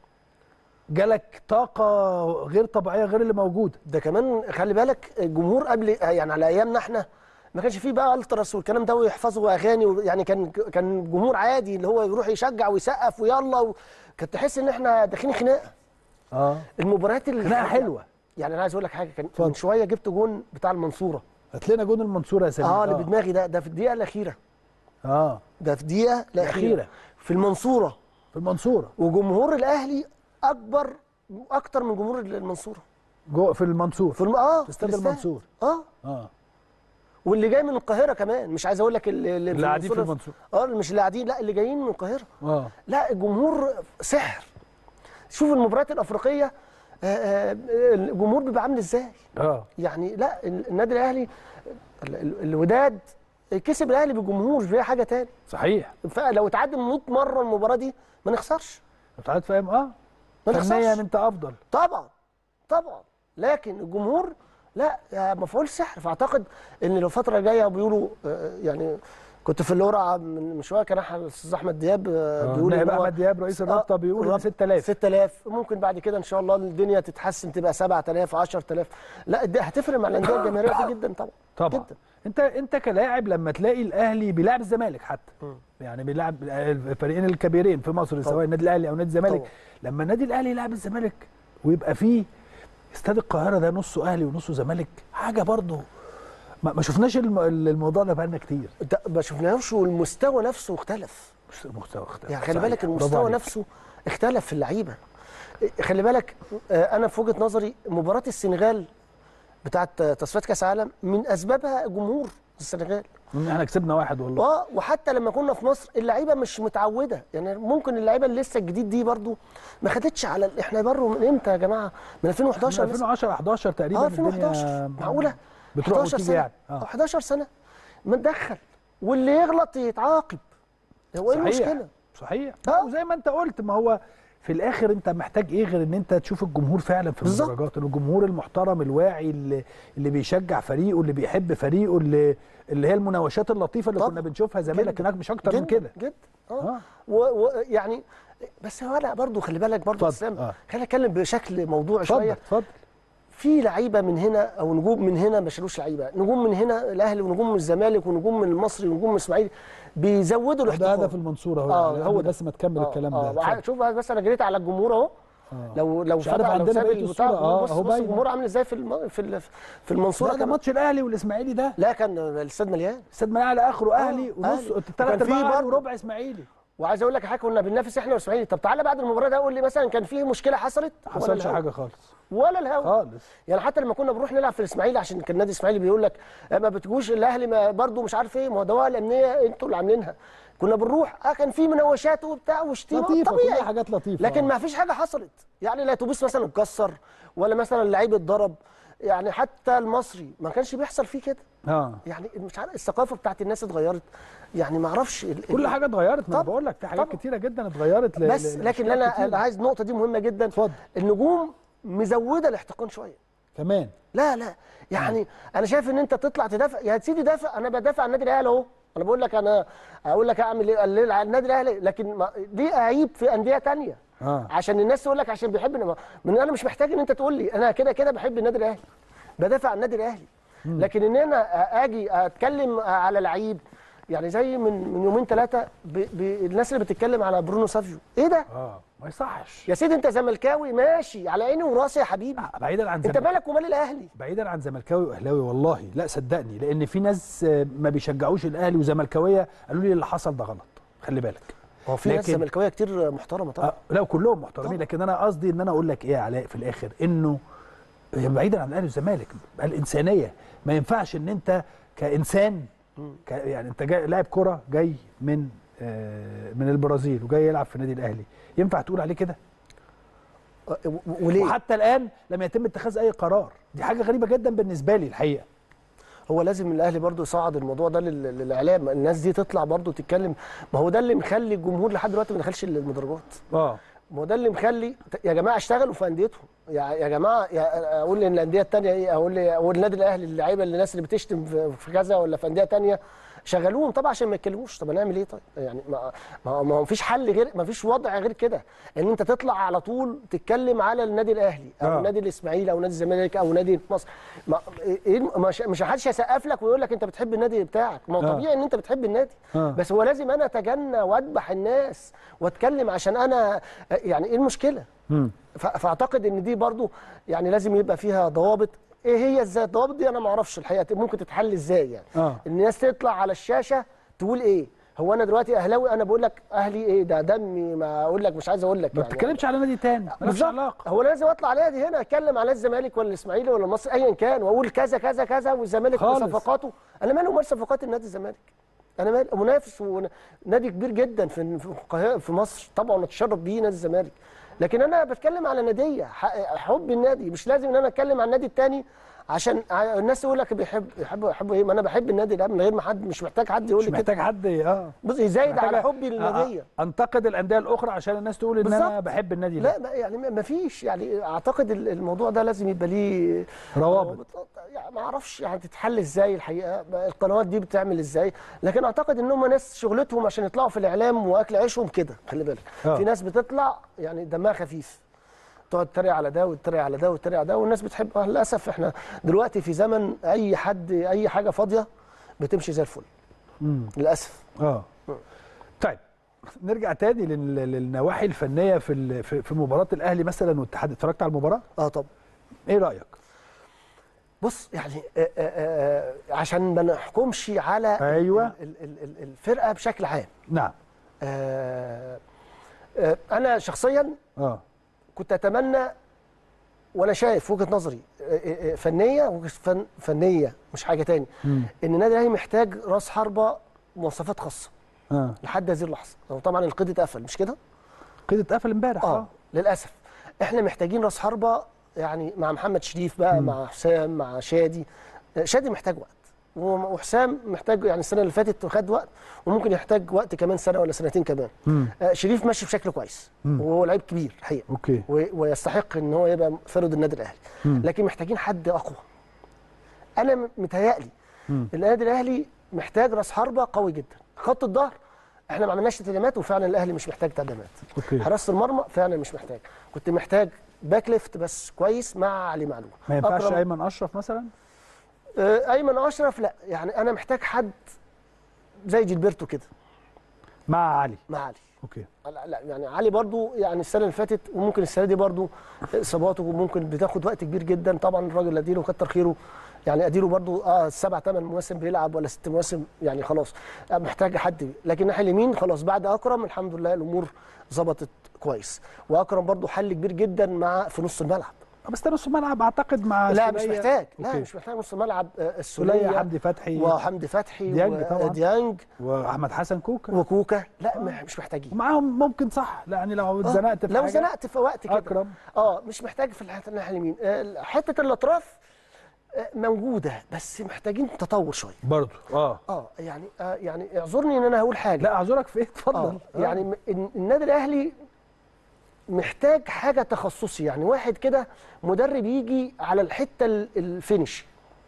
جالك طاقه غير طبيعيه غير اللي موجوده. ده كمان خلي بالك الجمهور قبل يعني على ايامنا احنا ما كانش فيه بقى التراس والكلام ده ويحفظوا اغاني، يعني كان كان جمهور عادي اللي هو يروح يشجع ويسقف ويلا و... كنت تحس ان احنا داخلين خناقه. اه المباريات اللي خناقه حلوه. يعني انا عايز اقول لك حاجه، كان فضل. من شويه جبت جون بتاع المنصوره. هات لنا جون المنصوره يا سيدي. اه اللي بدماغي ده ده في الدقيقه الاخيره. اه ده في الدقيقه الاخيره في المنصوره. في المنصوره. وجمهور الاهلي اكبر اكتر من جمهور المنصوره. جو في المنصور. في الم... اه في استاد المنصور. اه اه واللي جاي من القاهره كمان، مش عايز اقول لك اللي, اللي قاعدين في المنصور. اه مش اللي قاعدين، لا اللي جايين من القاهره. اه لا الجمهور سحر. شوف المباريات الافريقيه آه آه الجمهور بيبقى عامل ازاي. اه يعني لا النادي الاهلي الوداد كسب الاهلي بالجمهور، مش بأي حاجه تاني. صحيح. فلو اتعادل مية مره المباراه دي ما نخسرش. اتعادل فاهم اه ما نخسرش. فنيا انت افضل. طبعا طبعا، لكن الجمهور لا مفعول سحر. فاعتقد ان لو الفتره الجايه بيقولوا يعني كنت في القرعه من شويه كان الاستاذ احمد دياب بيقول ان احمد دياب رئيس الرابطه بيقول ان ستة آلاف ستة آلاف ممكن بعد كده ان شاء الله الدنيا تتحسن تبقى سبعة آلاف عشرة آلاف. لا دي هتفرق مع الانديه الجماهيريه دي جدا طبعا. طبعا جدا. انت انت كلاعب لما تلاقي الاهلي بيلعب الزمالك حتى م. يعني بيلعب الفريقين الكبيرين في مصر سواء النادي الاهلي او نادي الزمالك، لما النادي الاهلي يلعب الزمالك ويبقى فيه استاد القاهره ده نصه اهلي ونصه زمالك، حاجه برضه ما, ما شفناش الموضوع ده بقالنا كتير. ده ما شفناهوش، والمستوى نفسه اختلف. المستوى اختلف يعني خلي بالك المستوى نفسه اختلف في اللعيبه. خلي بالك انا في وجهه نظري مباراه السنغال بتاعت تصفيات كاس العالم من اسبابها جمهور السنغال. احنا كسبنا واحد والله. اه وحتى لما كنا في مصر اللعيبه مش متعوده، يعني ممكن اللعيبه اللي لسه الجديد دي برضو ما خدتش على احنا برضو من امتى يا جماعه؟ من ألفين وحداشر. من ألفين وعشرة حداشر تقريبا. اه ألفين وحداشر معقوله؟ بتروح وتيجي يعني اه حداشر سنه متدخل، واللي يغلط يتعاقب. هو ايه المشكله؟ صحيح. آه. وزي ما انت قلت ما هو في الاخر انت محتاج ايه غير ان انت تشوف الجمهور فعلا في المدرجات، الجمهور المحترم الواعي اللي, اللي بيشجع فريقه، اللي بيحب فريقه، اللي اللي هي المناوشات اللطيفه اللي كنا بنشوفها زمان، لكن هناك مش اكتر جداً من كده. جدا اه ويعني بس هو لا برضه خلي بالك برضه اسلام آه. خلينا نتكلم بشكل موضوعي شويه. اتفضل. في لعيبه من هنا او نجوم من هنا ما شالوش لعيبه، نجوم من هنا الاهلي ونجوم من الزمالك ونجوم من المصري ونجوم من الاسماعيلي بيزودوا الاحتفال. ده هدف المنصوره اهو. اه هو بس ما تكمل آه الكلام آه ده. شوف بس انا جريت على الجمهور اهو. آه. لو لو فتح عندنا بقيه الصوره اه بص, بص الجمهور عامل ازاي في الم... في في المنصوره. ده ماتش الاهلي والاسماعيلي ده. لا كان الاستاد مليان. الاستاد مليان على اخره اهلي ونص ثلاث ارباع وربع اسماعيلي. وعايز اقول لك حاجه كنا بننافس احنا والاسماعيلي. طب تعالى بعد المباراه ده قول لي مثلا كان في مشكله حصلت؟ ما حصلش حاجه خالص ولا الهوا خالص. يعني حتى لما كنا بنروح نلعب في الاسماعيلي عشان كان النادي الاسماعيلي بيقول لك ما بتجوش الاهلي ما برضه مش عارف ايه، ما هو دوائر الامنيه انتوا اللي عاملينها. كنا بنروح اه كان في مناوشات وبتاع وشتيمه لطيفه طبيعي، حاجات لطيفه لكن ما فيش حاجه حصلت. يعني لا اتوبيس مثلا اتكسر ولا مثلا اللعيب اتضرب، يعني حتى المصري ما كانش بيحصل فيه كده. اه يعني مش عارف الثقافه بتاعت الناس اتغيرت، يعني ما اعرفش كل حاجه اتغيرت. ما بقول لك في حاجات طبعا. كتيره جدا اتغيرت ل... بس لكن انا انا عايز النقطه دي مهمه جدا. اتفضل. النجوم مزوده الاحتقان شويه كمان. لا لا يعني آه. انا شايف ان انت تطلع تدافع يا سيدي دافع. انا بدافع عن النادي الاهلي اهو، انا بقول لك انا اقول لك اعمل ايه على النادي الاهلي، لكن ما... ليه اعيب في انديه ثانيه آه. عشان الناس تقول لك عشان بيحب من انا مش محتاج ان انت تقول لي انا كده كده بحب النادي الاهلي بدافع عن النادي الاهلي. لكن ان انا اجي اتكلم على لعيب يعني زي من من يومين ثلاثه الناس اللي بتتكلم على برونو سافيو ايه ده؟ اه ما يصحش. يا سيدي انت زملكاوي ماشي، على عيني وراسي يا حبيبي. بعيدا عن انت زملك... مالك ومال الاهلي؟ بعيدا عن زملكاوي واهلاوي والله لا صدقني، لان في ناس ما بيشجعوش الاهلي وزملكاويه قالوا لي اللي حصل ده غلط، خلي بالك. هو في ناس زملكاويه كتير محترمه طبعا. آه لا كلهم محترمين، لكن انا قصدي ان انا اقول لك ايه يا علاء في الاخر، انه بعيدا عن الاهلي والزمالك الانسانيه، ما ينفعش ان انت كانسان ك... يعني انت جاي لاعب كره جاي من آه من البرازيل وجاي يلعب في النادي الاهلي، ينفع تقول عليه كده؟ وليه؟ وحتى الان لم يتم اتخاذ اي قرار، دي حاجه غريبه جدا بالنسبه لي الحقيقه. هو لازم الاهلي برضو يصعد الموضوع ده للاعلام، الناس دي تطلع برضو تتكلم، ما هو ده اللي مخلي الجمهور لحد دلوقتي ما دخلش المدرجات. اه ما هو ده اللي مخلي يا جماعه اشتغلوا في انديتهم، يا جماعه اقول للانديه الثانيه ايه، اقول اقول النادي الاهلي اللعيبه اللي الناس اللي بتشتم في كذا ولا في انديه ثانيه شغلوهم طبعا عشان ما يتكلموش. طب هنعمل ايه طيب؟ يعني ما ما ما فيش حل غير، ما فيش وضع غير كده، ان انت تطلع على طول تتكلم على النادي الاهلي او آه. النادي الاسماعيلي او نادي الزمالك او نادي مصر. ما مش مش حدش هيسقف لك ويقول لك انت بتحب النادي بتاعك، ما هو آه. طبيعي ان انت بتحب النادي آه. بس هو لازم انا اتجنى واذبح الناس واتكلم عشان انا يعني ايه المشكله؟ مم. فاعتقد ان دي برضو يعني لازم يبقى فيها ضوابط. ايه هي ازاي الضوابط دي؟ انا ما اعرفش الحقيقه، ممكن تتحل ازاي يعني. آه. الناس تطلع على الشاشه تقول ايه؟ هو انا دلوقتي اهلاوي انا بقول لك اهلي ايه ده دمي، ما اقول لك مش عايز اقول لك ما يعني بتتكلمش على نادي تاني مالكش علاقه. هو لازم اطلع على نادي هنا اتكلم على الزمالك ولا الاسماعيلي ولا مصر ايا كان واقول كذا كذا كذا والزمالك وصفقاته. انا مالي ومال صفقات النادي الزمالك؟ انا مالي منافس ونادي كبير جدا في في مصر طبعا نتشرف بيه نادي الزمالك، لكن انا بتكلم على ناديه حب النادي، مش لازم ان انا اتكلم عن النادي الثاني عشان الناس تقول لك بيحب يحبوا يحبوا ايه. ما انا بحب النادي ده من غير ما حد، مش محتاج حد يقول لي كده، مش محتاج حد اه بص يزايد على حبي للناديه. انتقد الانديه الاخرى عشان الناس تقول ان بالزبط. انا بحب النادي ده. لا يعني ما فيش، يعني اعتقد الموضوع ده لازم يبقى ليه روابط، يعني ما اعرفش يعني تتحل ازاي الحقيقه، القنوات دي بتعمل ازاي، لكن اعتقد ان هم ناس شغلتهم عشان يطلعوا في الاعلام واكل عيشهم كده. خلي بالك أوه. في ناس بتطلع يعني دمها خفيف تقعد تتريق على ده وتتريق على ده وتتريق على ده والناس بتحب. اه للاسف احنا دلوقتي في زمن اي حد اي حاجه فاضيه بتمشي زي الفل للاسف. اه طيب نرجع تاني للنواحي الفنيه في في مباراه الاهلي مثلا والاتحاد. اتفرجت على المباراه؟ اه طبعا. ايه رايك؟ بص يعني آآ آآ عشان ما نحكمش على ايوه الفرقه بشكل عام. نعم. آآ آآ انا شخصيا اه كنت اتمنى وانا شايف وجهه نظري فنيه فن فنيه مش حاجه تاني مم. ان النادي الاهلي محتاج راس حربه مواصفات خاصه آه. لحد هذه اللحظه. طبعا القيد اتقفل مش كده؟ القيد اتقفل امبارح اه للاسف. احنا محتاجين راس حربه يعني مع محمد شريف بقى مم. مع حسام مع شادي. شادي محتاج وقت وحسام محتاج يعني السنه اللي فاتت خد وقت وممكن يحتاج وقت كمان سنه ولا سنتين كمان. آه شريف ماشي بشكل كويس مم. وهو لعيب كبير الحقيقه اوكي ويستحق ان هو يبقى فرد النادي الاهلي مم. لكن محتاجين حد اقوى. انا متهيألي النادي الاهلي محتاج راس حربه قوي جدا. خط الظهر احنا ما عملناش تدعيمات وفعلا الاهلي مش محتاج تدعيمات. حراسه المرمى فعلا مش محتاج. كنت محتاج باك ليفت بس كويس مع علي معلول. ما ينفعش ايمن اشرف مثلا؟ ايمن اشرف لا، يعني انا محتاج حد زي جilberto كده مع علي. مع علي اوكي. لا لا يعني علي برضو يعني السنه اللي فاتت وممكن السنه دي برضو اصاباته وممكن بتاخد وقت كبير جدا. طبعا الراجل اديله كتر خيره يعني اديله برضو اه سبع ثمان مواسم بيلعب ولا ست مواسم يعني خلاص محتاج حد. لكن الناحيه اليمين خلاص بعد اكرم الحمد لله الامور ظبطت كويس. واكرم برضو حل كبير جدا مع في نص الملعب. بس ده نص الملعب اعتقد مع لا مش محتاج. لا أوكي. مش محتاج نص الملعب. السوليه حمدي فتحي وحمدي فتحي ديانج طبعا ديانج واحمد حسن كوكا وكوكا لا آه. مش محتاجين. ومعاهم ممكن صح يعني لو اتزنقت في لو زنقت في وقت كده اكرم اه مش محتاج في الناحيه اليمين. حته الاطراف موجوده بس محتاجين تطور شويه برضه. اه اه يعني آه يعني اعذرني ان انا هقول حاجه. لا اعذرك في ايه اتفضل. آه. آه. يعني النادي الاهلي محتاج حاجه تخصصي يعني واحد كده مدرب يجي على الحته الفينش.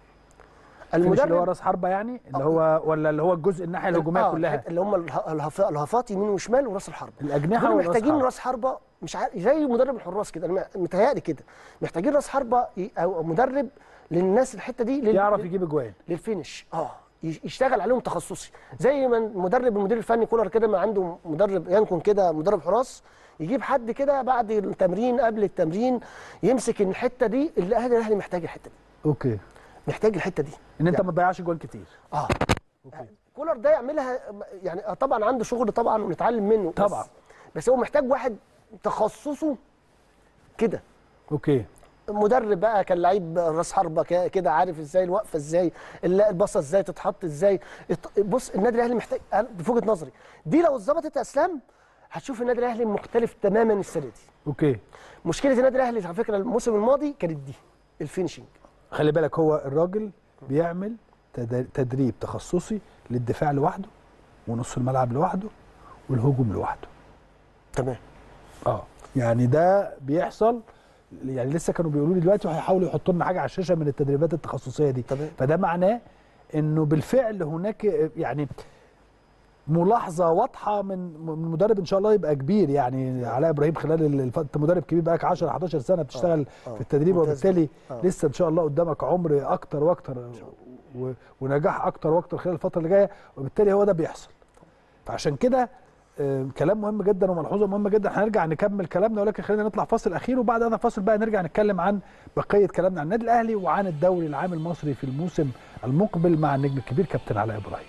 المدرب اللي هو راس حربه يعني اللي هو ولا اللي هو الجزء الناحيه الهجوميه آه كلها اللي هم الهافات يمين وشمال وراس الحربه. الاجنحه محتاجين راس حربه مش عارف زي مدرب الحراس كده. انا متهيألي كده محتاجين راس حربه او مدرب للناس الحته دي لل... يعرف يجيب اجوان للفينش. اه يشتغل عليهم تخصصي، زي ما المدرب المدير الفني كولر كده ما عنده مدرب يكون كده مدرب حراس، يجيب حد كده بعد التمرين قبل التمرين يمسك الحته دي اللي اهلي الاهلي محتاج الحته دي. اوكي. محتاج الحته دي ان انت يعني. ما تضيعش جوان كتير. اه اوكي. كولر ده يعملها يعني طبعا عنده شغل طبعا ونتعلم منه طبعا. بس, بس هو محتاج واحد تخصصه كده. اوكي. مدرب بقى كان لعيب راس حربه كده عارف ازاي الوقفه ازاي الباصه ازاي تتحط ازاي. بص النادي الاهلي محتاج في وجهه نظري دي لو اتظبطت يا اسلام هتشوف النادي الاهلي مختلف تماما السنه دي. اوكي. مشكله النادي الاهلي على فكره الموسم الماضي كانت دي الفينشنج. خلي بالك هو الراجل بيعمل تدريب تخصصي للدفاع لوحده ونص الملعب لوحده والهجوم لوحده. تمام. اه يعني ده بيحصل يعني لسه كانوا بيقولوا لي دلوقتي وهيحاولوا يحطوا لنا حاجه على الشاشه من التدريبات التخصصيه دي. تمام. فده معناه انه بالفعل هناك يعني ملاحظه واضحه من من مدرب ان شاء الله يبقى كبير يعني علاء ابراهيم خلال انت مدرب كبير بقالك عشرة حداشر سنه بتشتغل آه. آه. في التدريب وبالتالي آه. لسه ان شاء الله قدامك عمر اكتر واكتر و... ونجاح اكتر واكتر خلال الفتره اللي جايه وبالتالي هو ده بيحصل. فعشان كده آه كلام مهم جدا وملحوظه مهمه جدا. هنرجع نكمل كلامنا ولكن خلينا نطلع فاصل اخير وبعد هذا الفاصل بقى نرجع نتكلم عن بقيه كلامنا عن النادي الاهلي وعن الدوري العام المصري في الموسم المقبل مع النجم الكبير كابتن علاء ابراهيم.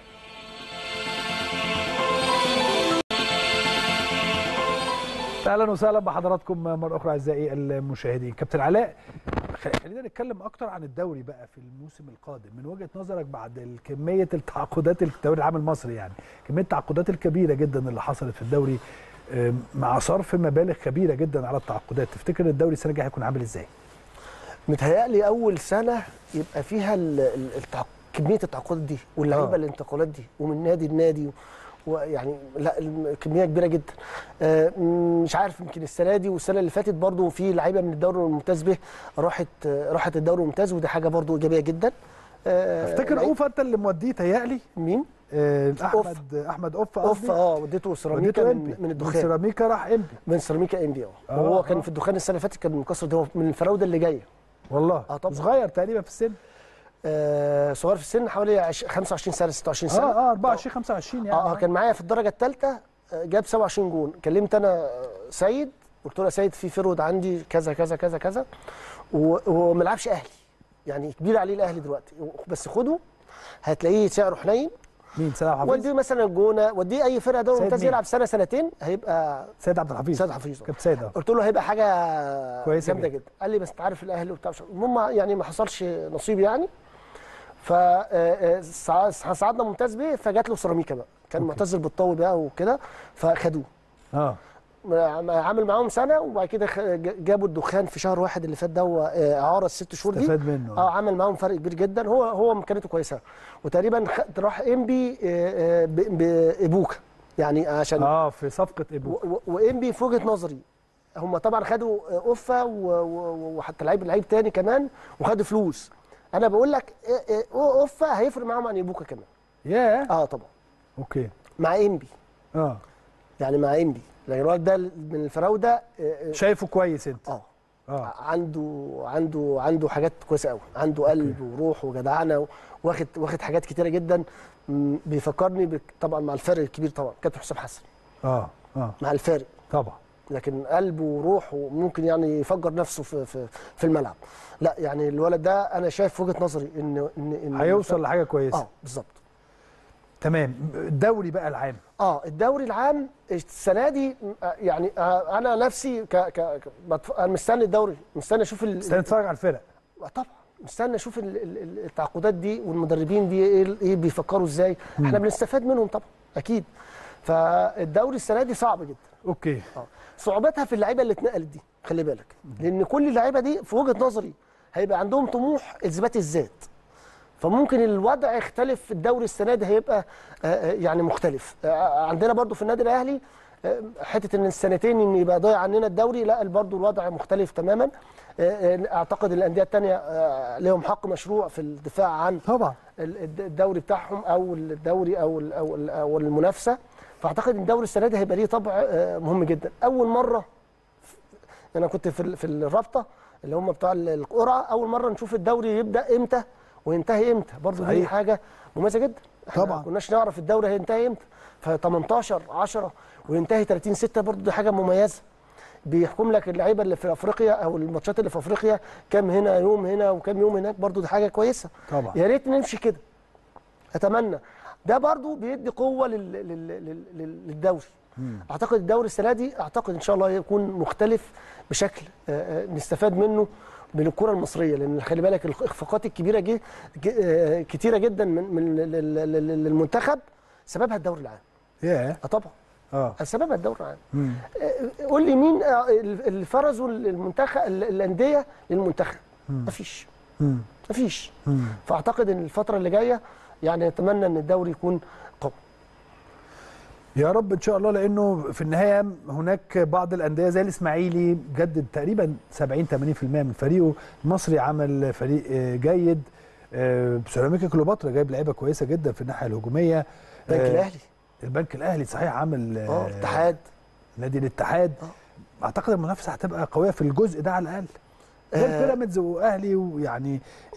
اهلا وسهلا بحضراتكم مره اخرى اعزائي المشاهدين. كابتن علاء خلينا نتكلم اكتر عن الدوري بقى في الموسم القادم من وجهه نظرك بعد كميه التعاقدات الدوري العام المصري يعني كميه التعاقدات الكبيره جدا اللي حصلت في الدوري مع صرف مبالغ كبيره جدا على التعاقدات. تفتكر الدوري السنه الجايه هيكون عامل ازاي؟ متهيألي اول سنه يبقى فيها التعاق... كميه التعاقدات دي واللعيبه الانتقالات دي ومن نادي لنادي ويعني لا كميه كبيره جدا. مش عارف يمكن السنه دي والسنه اللي فاتت برضو في لعيبه من الدوري الممتاز به راحت راحت الدوري الممتاز ودي حاجه برضو ايجابيه جدا. افتكر اوفا انت اللي موديه تهيألي مين؟ آه احمد أوف. احمد اوفا اوفا اه وديته سيراميكا من, من الدخان. من سيراميكا راح امبي. من سيراميكا امبي اه وهو آه كان آه. في الدخان السنه اللي فاتت كان مكسر ده من الفراوده اللي جايه. والله اه طبعا صغير تقريبا في السن. آه صغير في السن حوالي خمسة وعشرين سنه ستة وعشرين سنه. اه اه أربعة وعشرين خمسة وعشرين يعني. اه كان معايا في الدرجه الثالثه جاب سبعة وعشرين جون. كلمت انا سيد قلت له يا سيد في فرود عندي كذا كذا كذا كذا وما لعبش اهلي يعني كبير عليه الاهلي دلوقتي بس خده هتلاقيه سعره حنين. مين سيد عبد الحفيظ؟ وديه مثلا الجونه وديه اي فرقه دوري ممتاز يلعب سنه سنتين هيبقى سيد عبد الحفيظ. سيد حفيظ كابتن سيد. قلت له هيبقى حاجه كويسه جامده جدا. قال لي بس انت عارف الاهلي وبتاع المهم يعني ما حصلش نصيب يعني. فصعدنا ممتاز بيه فجات له سيراميكا بقى كان معتزل بالطول بقى وكده فخدوه. اه عامل معاهم سنه وبعد كده جابوا الدخان في شهر واحد اللي فات ده اعاره الست شهور دي استفاد منه. اه عمل معاهم فرق كبير جدا. هو هو امكانياته كويسه وتقريبا راح انبي بابوكا يعني عشان اه في صفقه ابوكا. وانبي في وجهه نظري هم طبعا خدوا اوفا وحتى لعيب لعيب تاني كمان وخدوا فلوس. انا بقول لك اوفا هيفرق معاهم عن ابوكا كمان. ياه. اه طبعا. اوكي. مع انبي. اه يعني مع انبي يعني الراجل ده من الفراوده شايفه كويس انت. اه اه عنده عنده عنده حاجات كويسه قوي. عنده قلب وروح وجدعنه واخد واخد حاجات كتيره جدا. بيفكرني طبعا مع الفارق الكبير طبعا كابتن حسام حسن. اه اه مع الفارق طبعا. لكن قلب وروح وممكن يعني يفجر نفسه في في في الملعب. لا يعني الولد ده انا شايف وجهه نظري ان ان, إن هيوصل لحاجه كويسه. اه بالظبط. تمام. الدوري بقى العام. اه الدوري العام السنه دي يعني انا نفسي ك ك انا مستني الدوري مستني اشوف مستني اتفرج على الفرق. طبعا مستني اشوف التعاقدات دي والمدربين دي ايه ايه بيفكروا ازاي. م. احنا بنستفاد منهم طبعا اكيد. فالدوري السنه دي صعب جدا. اوكي. اه صعوبتها في اللعيبه اللي اتنقلت دي خلي بالك لان كل اللعيبه دي في وجهه نظري هيبقى عندهم طموح اثبات الذات. فممكن الوضع يختلف في الدوري السنه دي هيبقى يعني مختلف. عندنا برضو في النادي الاهلي حته ان السنتين ان يبقى ضايع عننا الدوري لا برضو الوضع مختلف تماما. اعتقد الانديه الثانيه لهم حق مشروع في الدفاع عن طبعا الدوري بتاعهم او الدوري او او المنافسه. فاعتقد ان الدوري السنه دي هيبقى ليه طبع مهم جدا. اول مره انا كنت في في الرابطه اللي هم بتوع القرعه اول مره نشوف الدوري يبدا امتى وينتهي امتى، برضه دي حاجه مميزه جدا. احنا طبعا ما كناش نعرف الدوري هينتهي امتى، ف تمنتاشر عشرة وينتهي تلاتين ستة، برضه دي حاجه مميزه. بيحكم لك اللعيبه اللي في افريقيا او الماتشات اللي في افريقيا كام هنا يوم هنا وكام يوم هناك، برضه دي حاجه كويسه. طبعا يا ريت نمشي كده، اتمنى. ده برضه بيدي قوه لل... لل... لل... للدوري. مم. اعتقد الدوري السنه دي اعتقد ان شاء الله يكون مختلف بشكل آه نستفاد منه من الكره المصريه، لان خلي بالك الاخفاقات الكبيره جي... آه كتيره جدا من من للمنتخب سببها الدوري العام. ياه اه طبعا اه سببها الدوري العام. آه قول لي مين اللي فرزوا المنتخب الانديه للمنتخب؟ مفيش مفيش. فاعتقد ان الفتره اللي جايه يعني نتمنى ان الدوري يكون قوي يا رب ان شاء الله، لانه في النهايه هناك بعض الانديه زي الاسماعيلي جدد تقريبا سبعين ثمانين بالمئة من فريقه، المصري عمل فريق جيد، سيراميكا كليوباترا جايب لعيبه كويسه جدا في الناحيه الهجوميه، البنك الاهلي البنك الاهلي صحيح عامل اه الاتحاد نادي الاتحاد. أوه. اعتقد المنافسه هتبقى قويه في الجزء ده على الاقل، غير بيراميدز واهلي، ويعني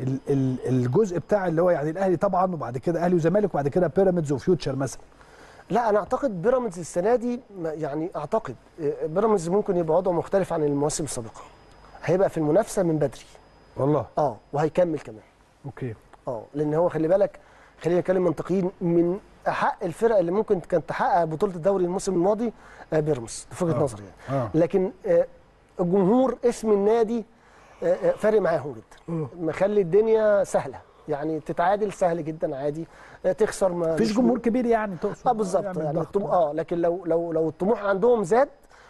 الجزء بتاع اللي هو يعني الاهلي طبعا، وبعد كده اهلي وزمالك، وبعد كده بيراميدز وفيوتشر مثلا. لا انا اعتقد بيراميدز السنه دي يعني اعتقد بيراميدز ممكن يبقى وضعه مختلف عن المواسم السابقه، هيبقى في المنافسه من بدري والله اه وهيكمل كمان. اوكي اه لان هو خلي بالك، خلينا نتكلم منطقيين، من احق الفرق اللي ممكن كانت تحقق بطوله الدوري الموسم الماضي بيراميدز في وجهه نظري يعني. آه. لكن آه الجمهور اسم النادي آه فارق معاهم جدا، مخلي الدنيا سهله، يعني تتعادل سهل جدا عادي، تخسر ما مفيش جمهور كبير يعني تقصد. اه بالظبط يعني الطموح اه لكن لو لو لو الطموح عندهم زاد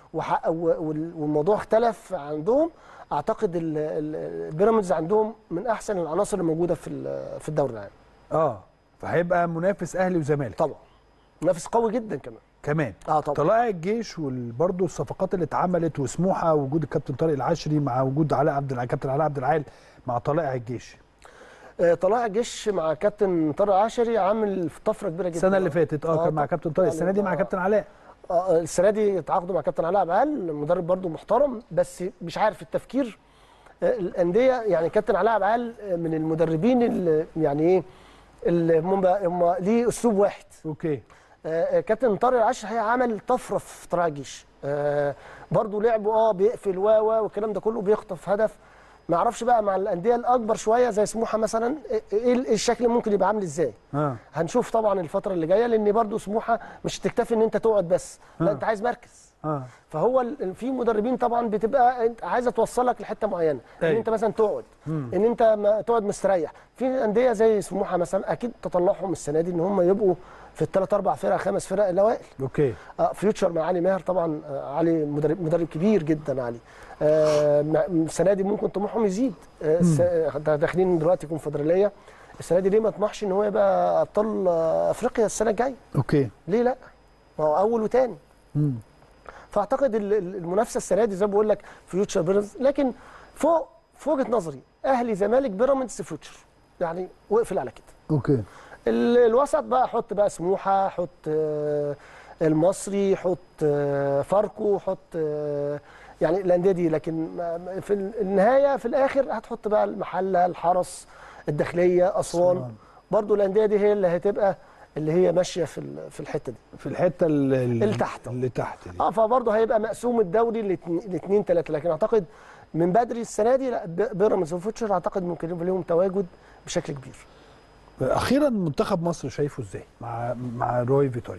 والموضوع اختلف عندهم، اعتقد البيراميدز عندهم من احسن العناصر الموجوده في في الدوري العام. اه فهيبقى منافس اهلي وزمالك طبعا، منافس قوي جدا كمان كمان اه طبعا. طلائع الجيش وبرده الصفقات اللي اتعملت وسموحه، وجود الكابتن طارق العشري مع وجود علاء عبد العال، كابتن علاء عبد العال مع طلائع الجيش. طلائع الجيش مع كابتن طارق عاشري عامل طفره كبيره جدا. السنه اللي فاتت اه كان مع كابتن طارق، السنه دي مع كابتن علاء. اه السنه دي اتعاقدوا مع كابتن علاء عبد مدرب برضو محترم، بس مش عارف التفكير الانديه يعني. كابتن علاء عبد من المدربين اللي يعني ايه اللي هم ليه اسلوب واحد. اوكي. آه كابتن طارق العشري عمل طفره في طلائع الجيش، آه برضو لعبه اه بيقفل و والكلام ده كله، بيخطف هدف. ما اعرفش بقى مع الانديه الاكبر شويه زي سموحه مثلا ايه الشكل ممكن يبقى عامل ازاي. آه. هنشوف طبعا الفتره اللي جايه، لان برضو سموحه مش تكتفي ان انت تقعد بس، آه. لا انت عايز مركز. آه. فهو في مدربين طبعا بتبقى انت عايزه توصلك لحته معينه، أي. ان انت مثلا تقعد، مم. ان انت ما تقعد مستريح. في انديه زي سموحه مثلا اكيد تطلعهم السنه دي ان هم يبقوا في الثلاث اربع فرق خمس فرق الاوائل. اوكي. آه فيوتشر مع علي ماهر طبعا، آه علي مدرب مدرب كبير جدا علي. آه السنه دي ممكن طموحهم يزيد، آه داخلين دلوقتي كونفدراليه، السنه دي ليه ما طمحش ان هو يبقى ابطال افريقيا السنه الجايه؟ اوكي. ليه لا؟ ما هو اول وثاني. فاعتقد المنافسه السنه دي زي ما بقول لك فيوتشر بيراميدز، لكن فوق في وجهه نظري اهلي زمالك بيراميدز فيوتشر، يعني واقفل على كده. اوكي. الوسط بقى حط بقى سموحه، حط المصري، حط فاركو، حط يعني الانديه دي، لكن في النهايه في الاخر هتحط بقى المحله، الحرس، الداخليه، اسوان، برضو الانديه دي هي اللي هتبقى اللي هي ماشيه في في الحته دي، في الحته اللي, اللي تحت اللي تحت دي. اه فبرضه هيبقى مقسوم الدوري لاثنين ثلاثه، لكن اعتقد من بدري السنه دي لا بيراميدز وفوتشر اعتقد ممكن يبقى لهم تواجد بشكل كبير. اخيرا منتخب مصر شايفه ازاي مع مع روي فيتوريا؟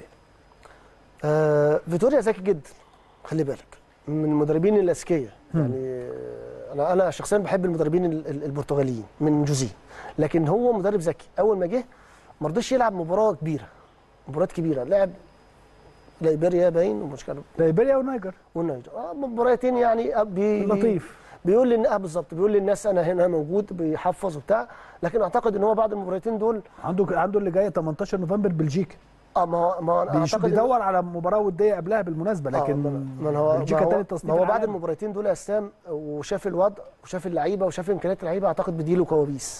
آه فيتوريا ذكي جدا، خلي بالك، من المدربين الاذكياء يعني. انا انا شخصيا بحب المدربين البرتغاليين من جوزيه، لكن هو مدرب ذكي. اول ما جه ما رضيش يلعب مباراه كبيره، مباريات كبيره، لعب ليبيريا باين ومش كان ليبيريا والنيجر والنيجر اه مباراتين يعني بي لطيف. بيقول لي اه بالظبط، بيقول للناس انا هنا موجود، بيحفظ وبتاع، لكن اعتقد ان هو بعد المباراتين دول عنده عنده اللي جايه تمنتاشر نوفمبر بلجيكا. اه ما ما انا اعتقد بيدور على مباراه وديه قبلها بالمناسبه، لكن آه هو بلجيكا ثالث تصنيف. ما هو بعد المباراتين دول يا اسلام وشاف الوضع وشاف اللعيبه وشاف امكانيات اللعيبه، اعتقد بديله كوابيس.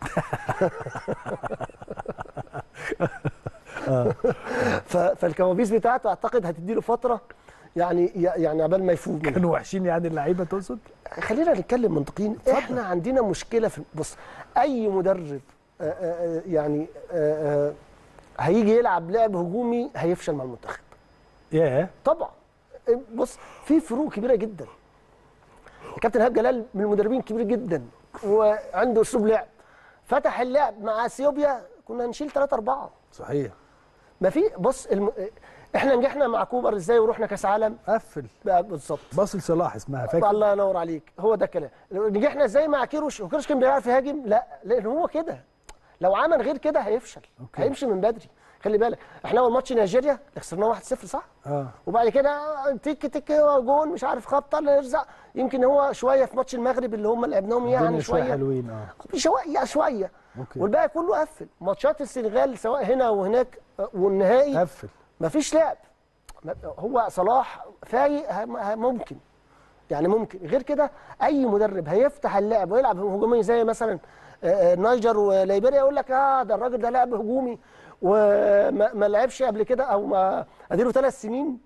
فالكوابيس بتاعته اعتقد هتديله فتره يعني يعني عبال ما يفوق. كانوا وحشين يعني اللعيبه تقصد؟ خلينا نتكلم منطقيين، احنا عندنا مشكله في بص، اي مدرب آآ آآ يعني آآ هيجي يلعب لعب هجومي هيفشل مع المنتخب. ياه طبعا بص في فروق كبيره جدا. كابتن ايهاب جلال من المدربين كبير جدا وعنده اسلوب لعب، فتح اللعب مع اثيوبيا كنا هنشيل ثلاثة أربعة. صحيح. ما في بص الم... احنا نجحنا مع كوبر ازاي ورحنا كاس عالم؟ قفل بالظبط. باص لصلاح اسمها فاكر. الله ينور عليك، هو ده الكلام. نجحنا ازاي مع كيروش؟ وكيروش كان بيعرف يهاجم؟ لا، لان هو كده. لو عمل غير كده هيفشل. أوكي. هيمشي من بدري. خلي بالك احنا اول ماتش نيجيريا خسرناه واحد صفر صح؟ اه وبعد كده تك تك جون مش عارف خبطه اللي يرزع. يمكن هو شويه في ماتش المغرب اللي هم لعبناهم يعني شويه حلوين اه شويه شويه. أوكي. والباقي كله قفل. ماتشات السنغال سواء هنا وهناك والنهائي قفل مفيش لعب. هو صلاح فايق ممكن يعني ممكن غير كده اي مدرب هيفتح اللعب ويلعب هجومي زي مثلا نيجر وليبيريا يقول لك اه ده الراجل ده لاعب هجومي وما لعبش قبل كده او ما اديله ثلاث سنين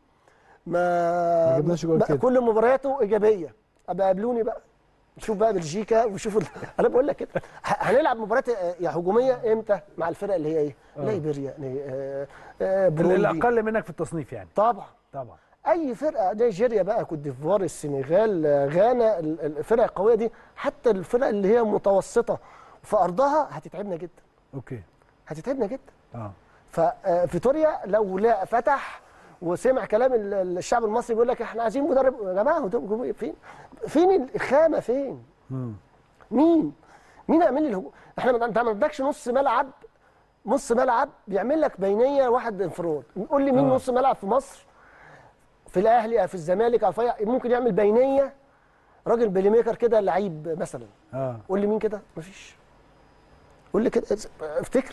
ما, ما جبناش جول كده. كل مبارياته ايجابيه. ابقى قابلوني بقى نشوف بقى بلجيكا وشوفوا انا بقول لك كده هنلعب مباريات هجوميه امتى مع الفرق اللي هي ايه؟ ليبيريا اللي الاقل منك في التصنيف يعني. طبعا طبعا اي فرقه نيجيريا بقى كوت ديفوار السنغال غانا الفرق القويه دي حتى الفرق اللي هي متوسطه في ارضها هتتعبنا جدا. اوكي هتتعبنا جدا. اه ففيتوريا لو لا فتح وسمع كلام الشعب المصري بيقول لك احنا عايزين مدرب يا جماعه فين فين الخامه فين؟ مم. مين؟ مين يعمل لي الهجوم؟ احنا انت ما عندكش نص ملعب نص ملعب بيعمل لك بينيه واحد انفراد. قول لي مين آه. نص ملعب في مصر في الاهلي او في الزمالك او في ممكن يعمل بينيه راجل بلاي ميكر كده لعيب مثلا. اه قول لي مين كده؟ مفيش. قول لي كده افتكر.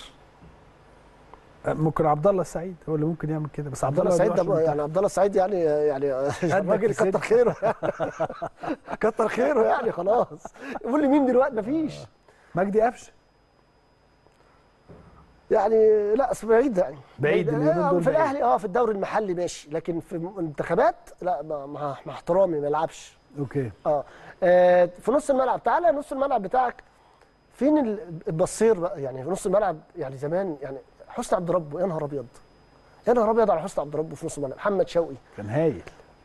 ممكن عبد الله السعيد هو اللي ممكن يعمل كده بس عبد الله السعيد ده يعني عبد الله السعيد يعني يعني الراجل كتر خيره كتر خيره يعني خلاص. قول لي مين دلوقتي؟ مفيش. مجدي قفشه يعني لا بعيد يعني بعيد اليومين دول في الاهلي اه في الدوري المحلي ماشي لكن في المنتخبات لا مع احترامي ما يلعبش. اوكي اه, آه في نص الملعب تعالى نص الملعب بتاعك فين البصير بقى يعني في نص الملعب يعني زمان يعني حسني عبد ربه يا نهار ابيض يا نهار ابيض على حسني عبد ربه في نص الملعب. محمد شوقي كان هايل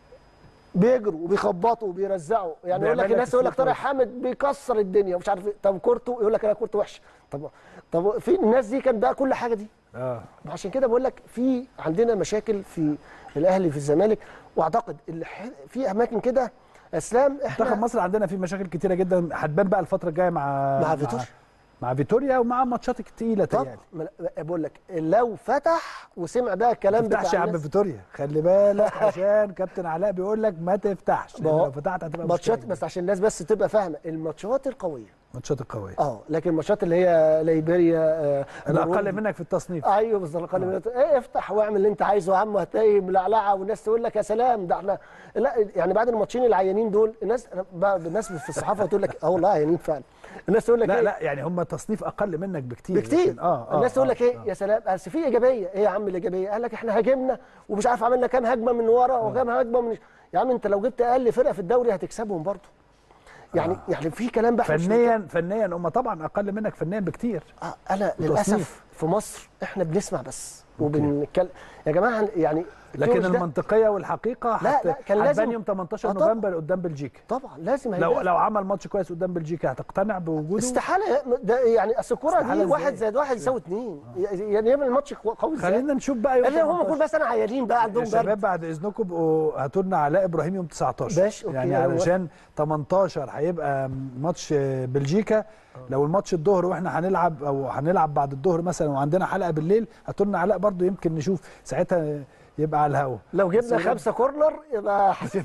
بيجروا وبيخبطوا وبيرزعوا يعني يقول لك الناس يقول لك طارق حامد بيكسر الدنيا ومش عارف ايه. طب كورته يقول لك انا كورته وحشه. طب طب في الناس دي كان بقى كل حاجه دي اه عشان كده بقول لك في عندنا مشاكل في الاهلي في الزمالك واعتقد في اماكن كده اسلام احنا منتخب مصر عندنا فيه مشاكل كتيره جدا هتبان بقى الفتره الجايه مع مع فيتوريا مع فيتوريا ومع ماتشات التقيله تاني. بقول لك لو فتح وسمع بقى الكلام بتاع ما تفتحش يا عم فيتوريا خلي بالك عشان كابتن علاء بيقول لك ما تفتحش لو فتحت هتبقى ماتشات بس عشان الناس بس تبقى فاهمه الماتشات القويه الماتشات القويه اه لكن الماتشات اللي هي ليبيريا آه الاقل منك في التصنيف ايوه بالظبط الاقل منك ايه افتح واعمل اللي انت عايزه يا عم هتلاقي ملعلعه والناس تقول لك يا سلام ده احنا لا يعني بعد الماتشين العيانين دول الناس الناس في الصحافه تقول لك اه والله عيانين فعلا. الناس تقول لك لا إيه؟ لا يعني هم تصنيف اقل منك بكتير بكتير اه اه الناس تقول لك آه ايه آه. يا سلام بس في ايجابيه. ايه يا عم الايجابيه؟ قال لك احنا هاجمنا ومش عارف عملنا كام هجمه من ورا وكام هجمه من يا عم انت لو جبت اقل فرقه في الدوري هتكسبهم برضه يعني آه. يعني في كلام بقى فنيا فنيا هم طبعا اقل منك فنيا بكتير. آه انا للاسف في مصر احنا بنسمع بس وبنتكلم يا جماعه يعني لكن المنطقيه والحقيقه لا لا كان لازم يوم تمنتاشر نوفمبر قدام بلجيكا. طبعا لازم لو لو عمل ماتش كويس قدام بلجيكا هتقتنع بوجوده؟ استحاله ده يعني اصل الكوره دي واحد زائد واحد يساوي اثنين يعني يعمل الماتش قوي ازاي؟ خلينا نشوف بقى يوم تمنتاشر هم كل بس انا عيانين بقى عندهم برد. شباب بعد اذنكم بقوا هاتوا لنا علاء ابراهيم يوم تسعتاشر ماشي اوكي يعني علشان تمنتاشر هيبقى ماتش بلجيكا. لو الماتش الظهر واحنا هنلعب او هنلعب بعد الظهر مثلا وعندنا حلقه بالليل هاتوا لنا علاء برضو يمكن نشوف ساعتها يبقى على الهوا. لو جبنا خمسة كورنر يبقى حاسبني.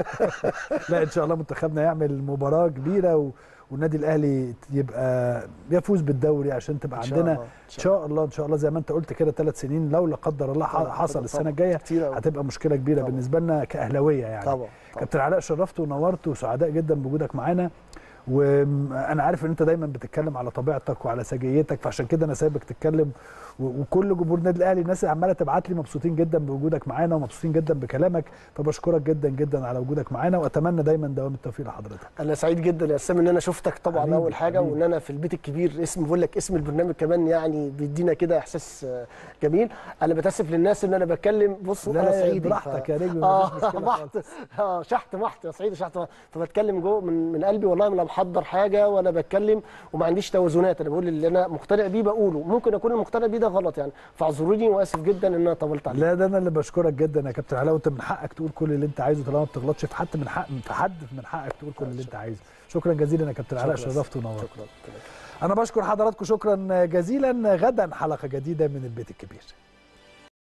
لا ان شاء الله منتخبنا يعمل مباراه كبيره و... والنادي الاهلي يبقى يفوز بالدوري عشان تبقى عندنا ان شاء الله ان شاء الله زي ما انت قلت كده ثلاث سنين لو لا قدر الله حصل السنه الجايه هتبقى مشكله كبيره طبعا. بالنسبه لنا كاهلاويه يعني. طبعا كابتن علاء شرفت ونورت وسعداء جدا بوجودك معانا وانا عارف ان انت دايما بتتكلم على طبيعتك وعلى سجيتك فعشان كده انا سايبك تتكلم وكل جمهور النادي الاهلي، الناس اللي عماله تبعت لي مبسوطين جدا بوجودك معانا ومبسوطين جدا بكلامك، فبشكرك جدا جدا على وجودك معانا، واتمنى دايما دوام التوفيق لحضرتك. انا سعيد جدا يا اسامه ان انا شفتك طبعا حبيبي اول حاجه، حبيبي. وان انا في البيت الكبير، اسم بقول لك اسم البرنامج كمان يعني بيدينا كده احساس جميل. انا بتاسف للناس ان انا بتكلم، بصوا انا سعيد براحتك ف... يا نجم، اه مفيش مشكله محت اه شحت محت يا سعيد شحت محت. فبتكلم جوه من, من قلبي والله، لا محضر حاجه وانا بتكلم وما عنديش توازنات، انا بقول اللي انا مقتنع بيه بقوله، ممكن اكون المقتنع بيه ده غلط يعني، فاعذروني واسف جدا ان انا طولت عليك. لا ده انا اللي بشكرك جدا يا كابتن علاء، وانت من حقك تقول كل اللي انت عايزه طالما ما بتغلطش في حد، من حق في حد من حقك تقول كل اللي انت عايزه. شكرا جزيلا يا كابتن علاء، شرفت ونورت. شكرا. انا بشكر حضراتكم شكرا جزيلا. غدا حلقه جديده من البيت الكبير.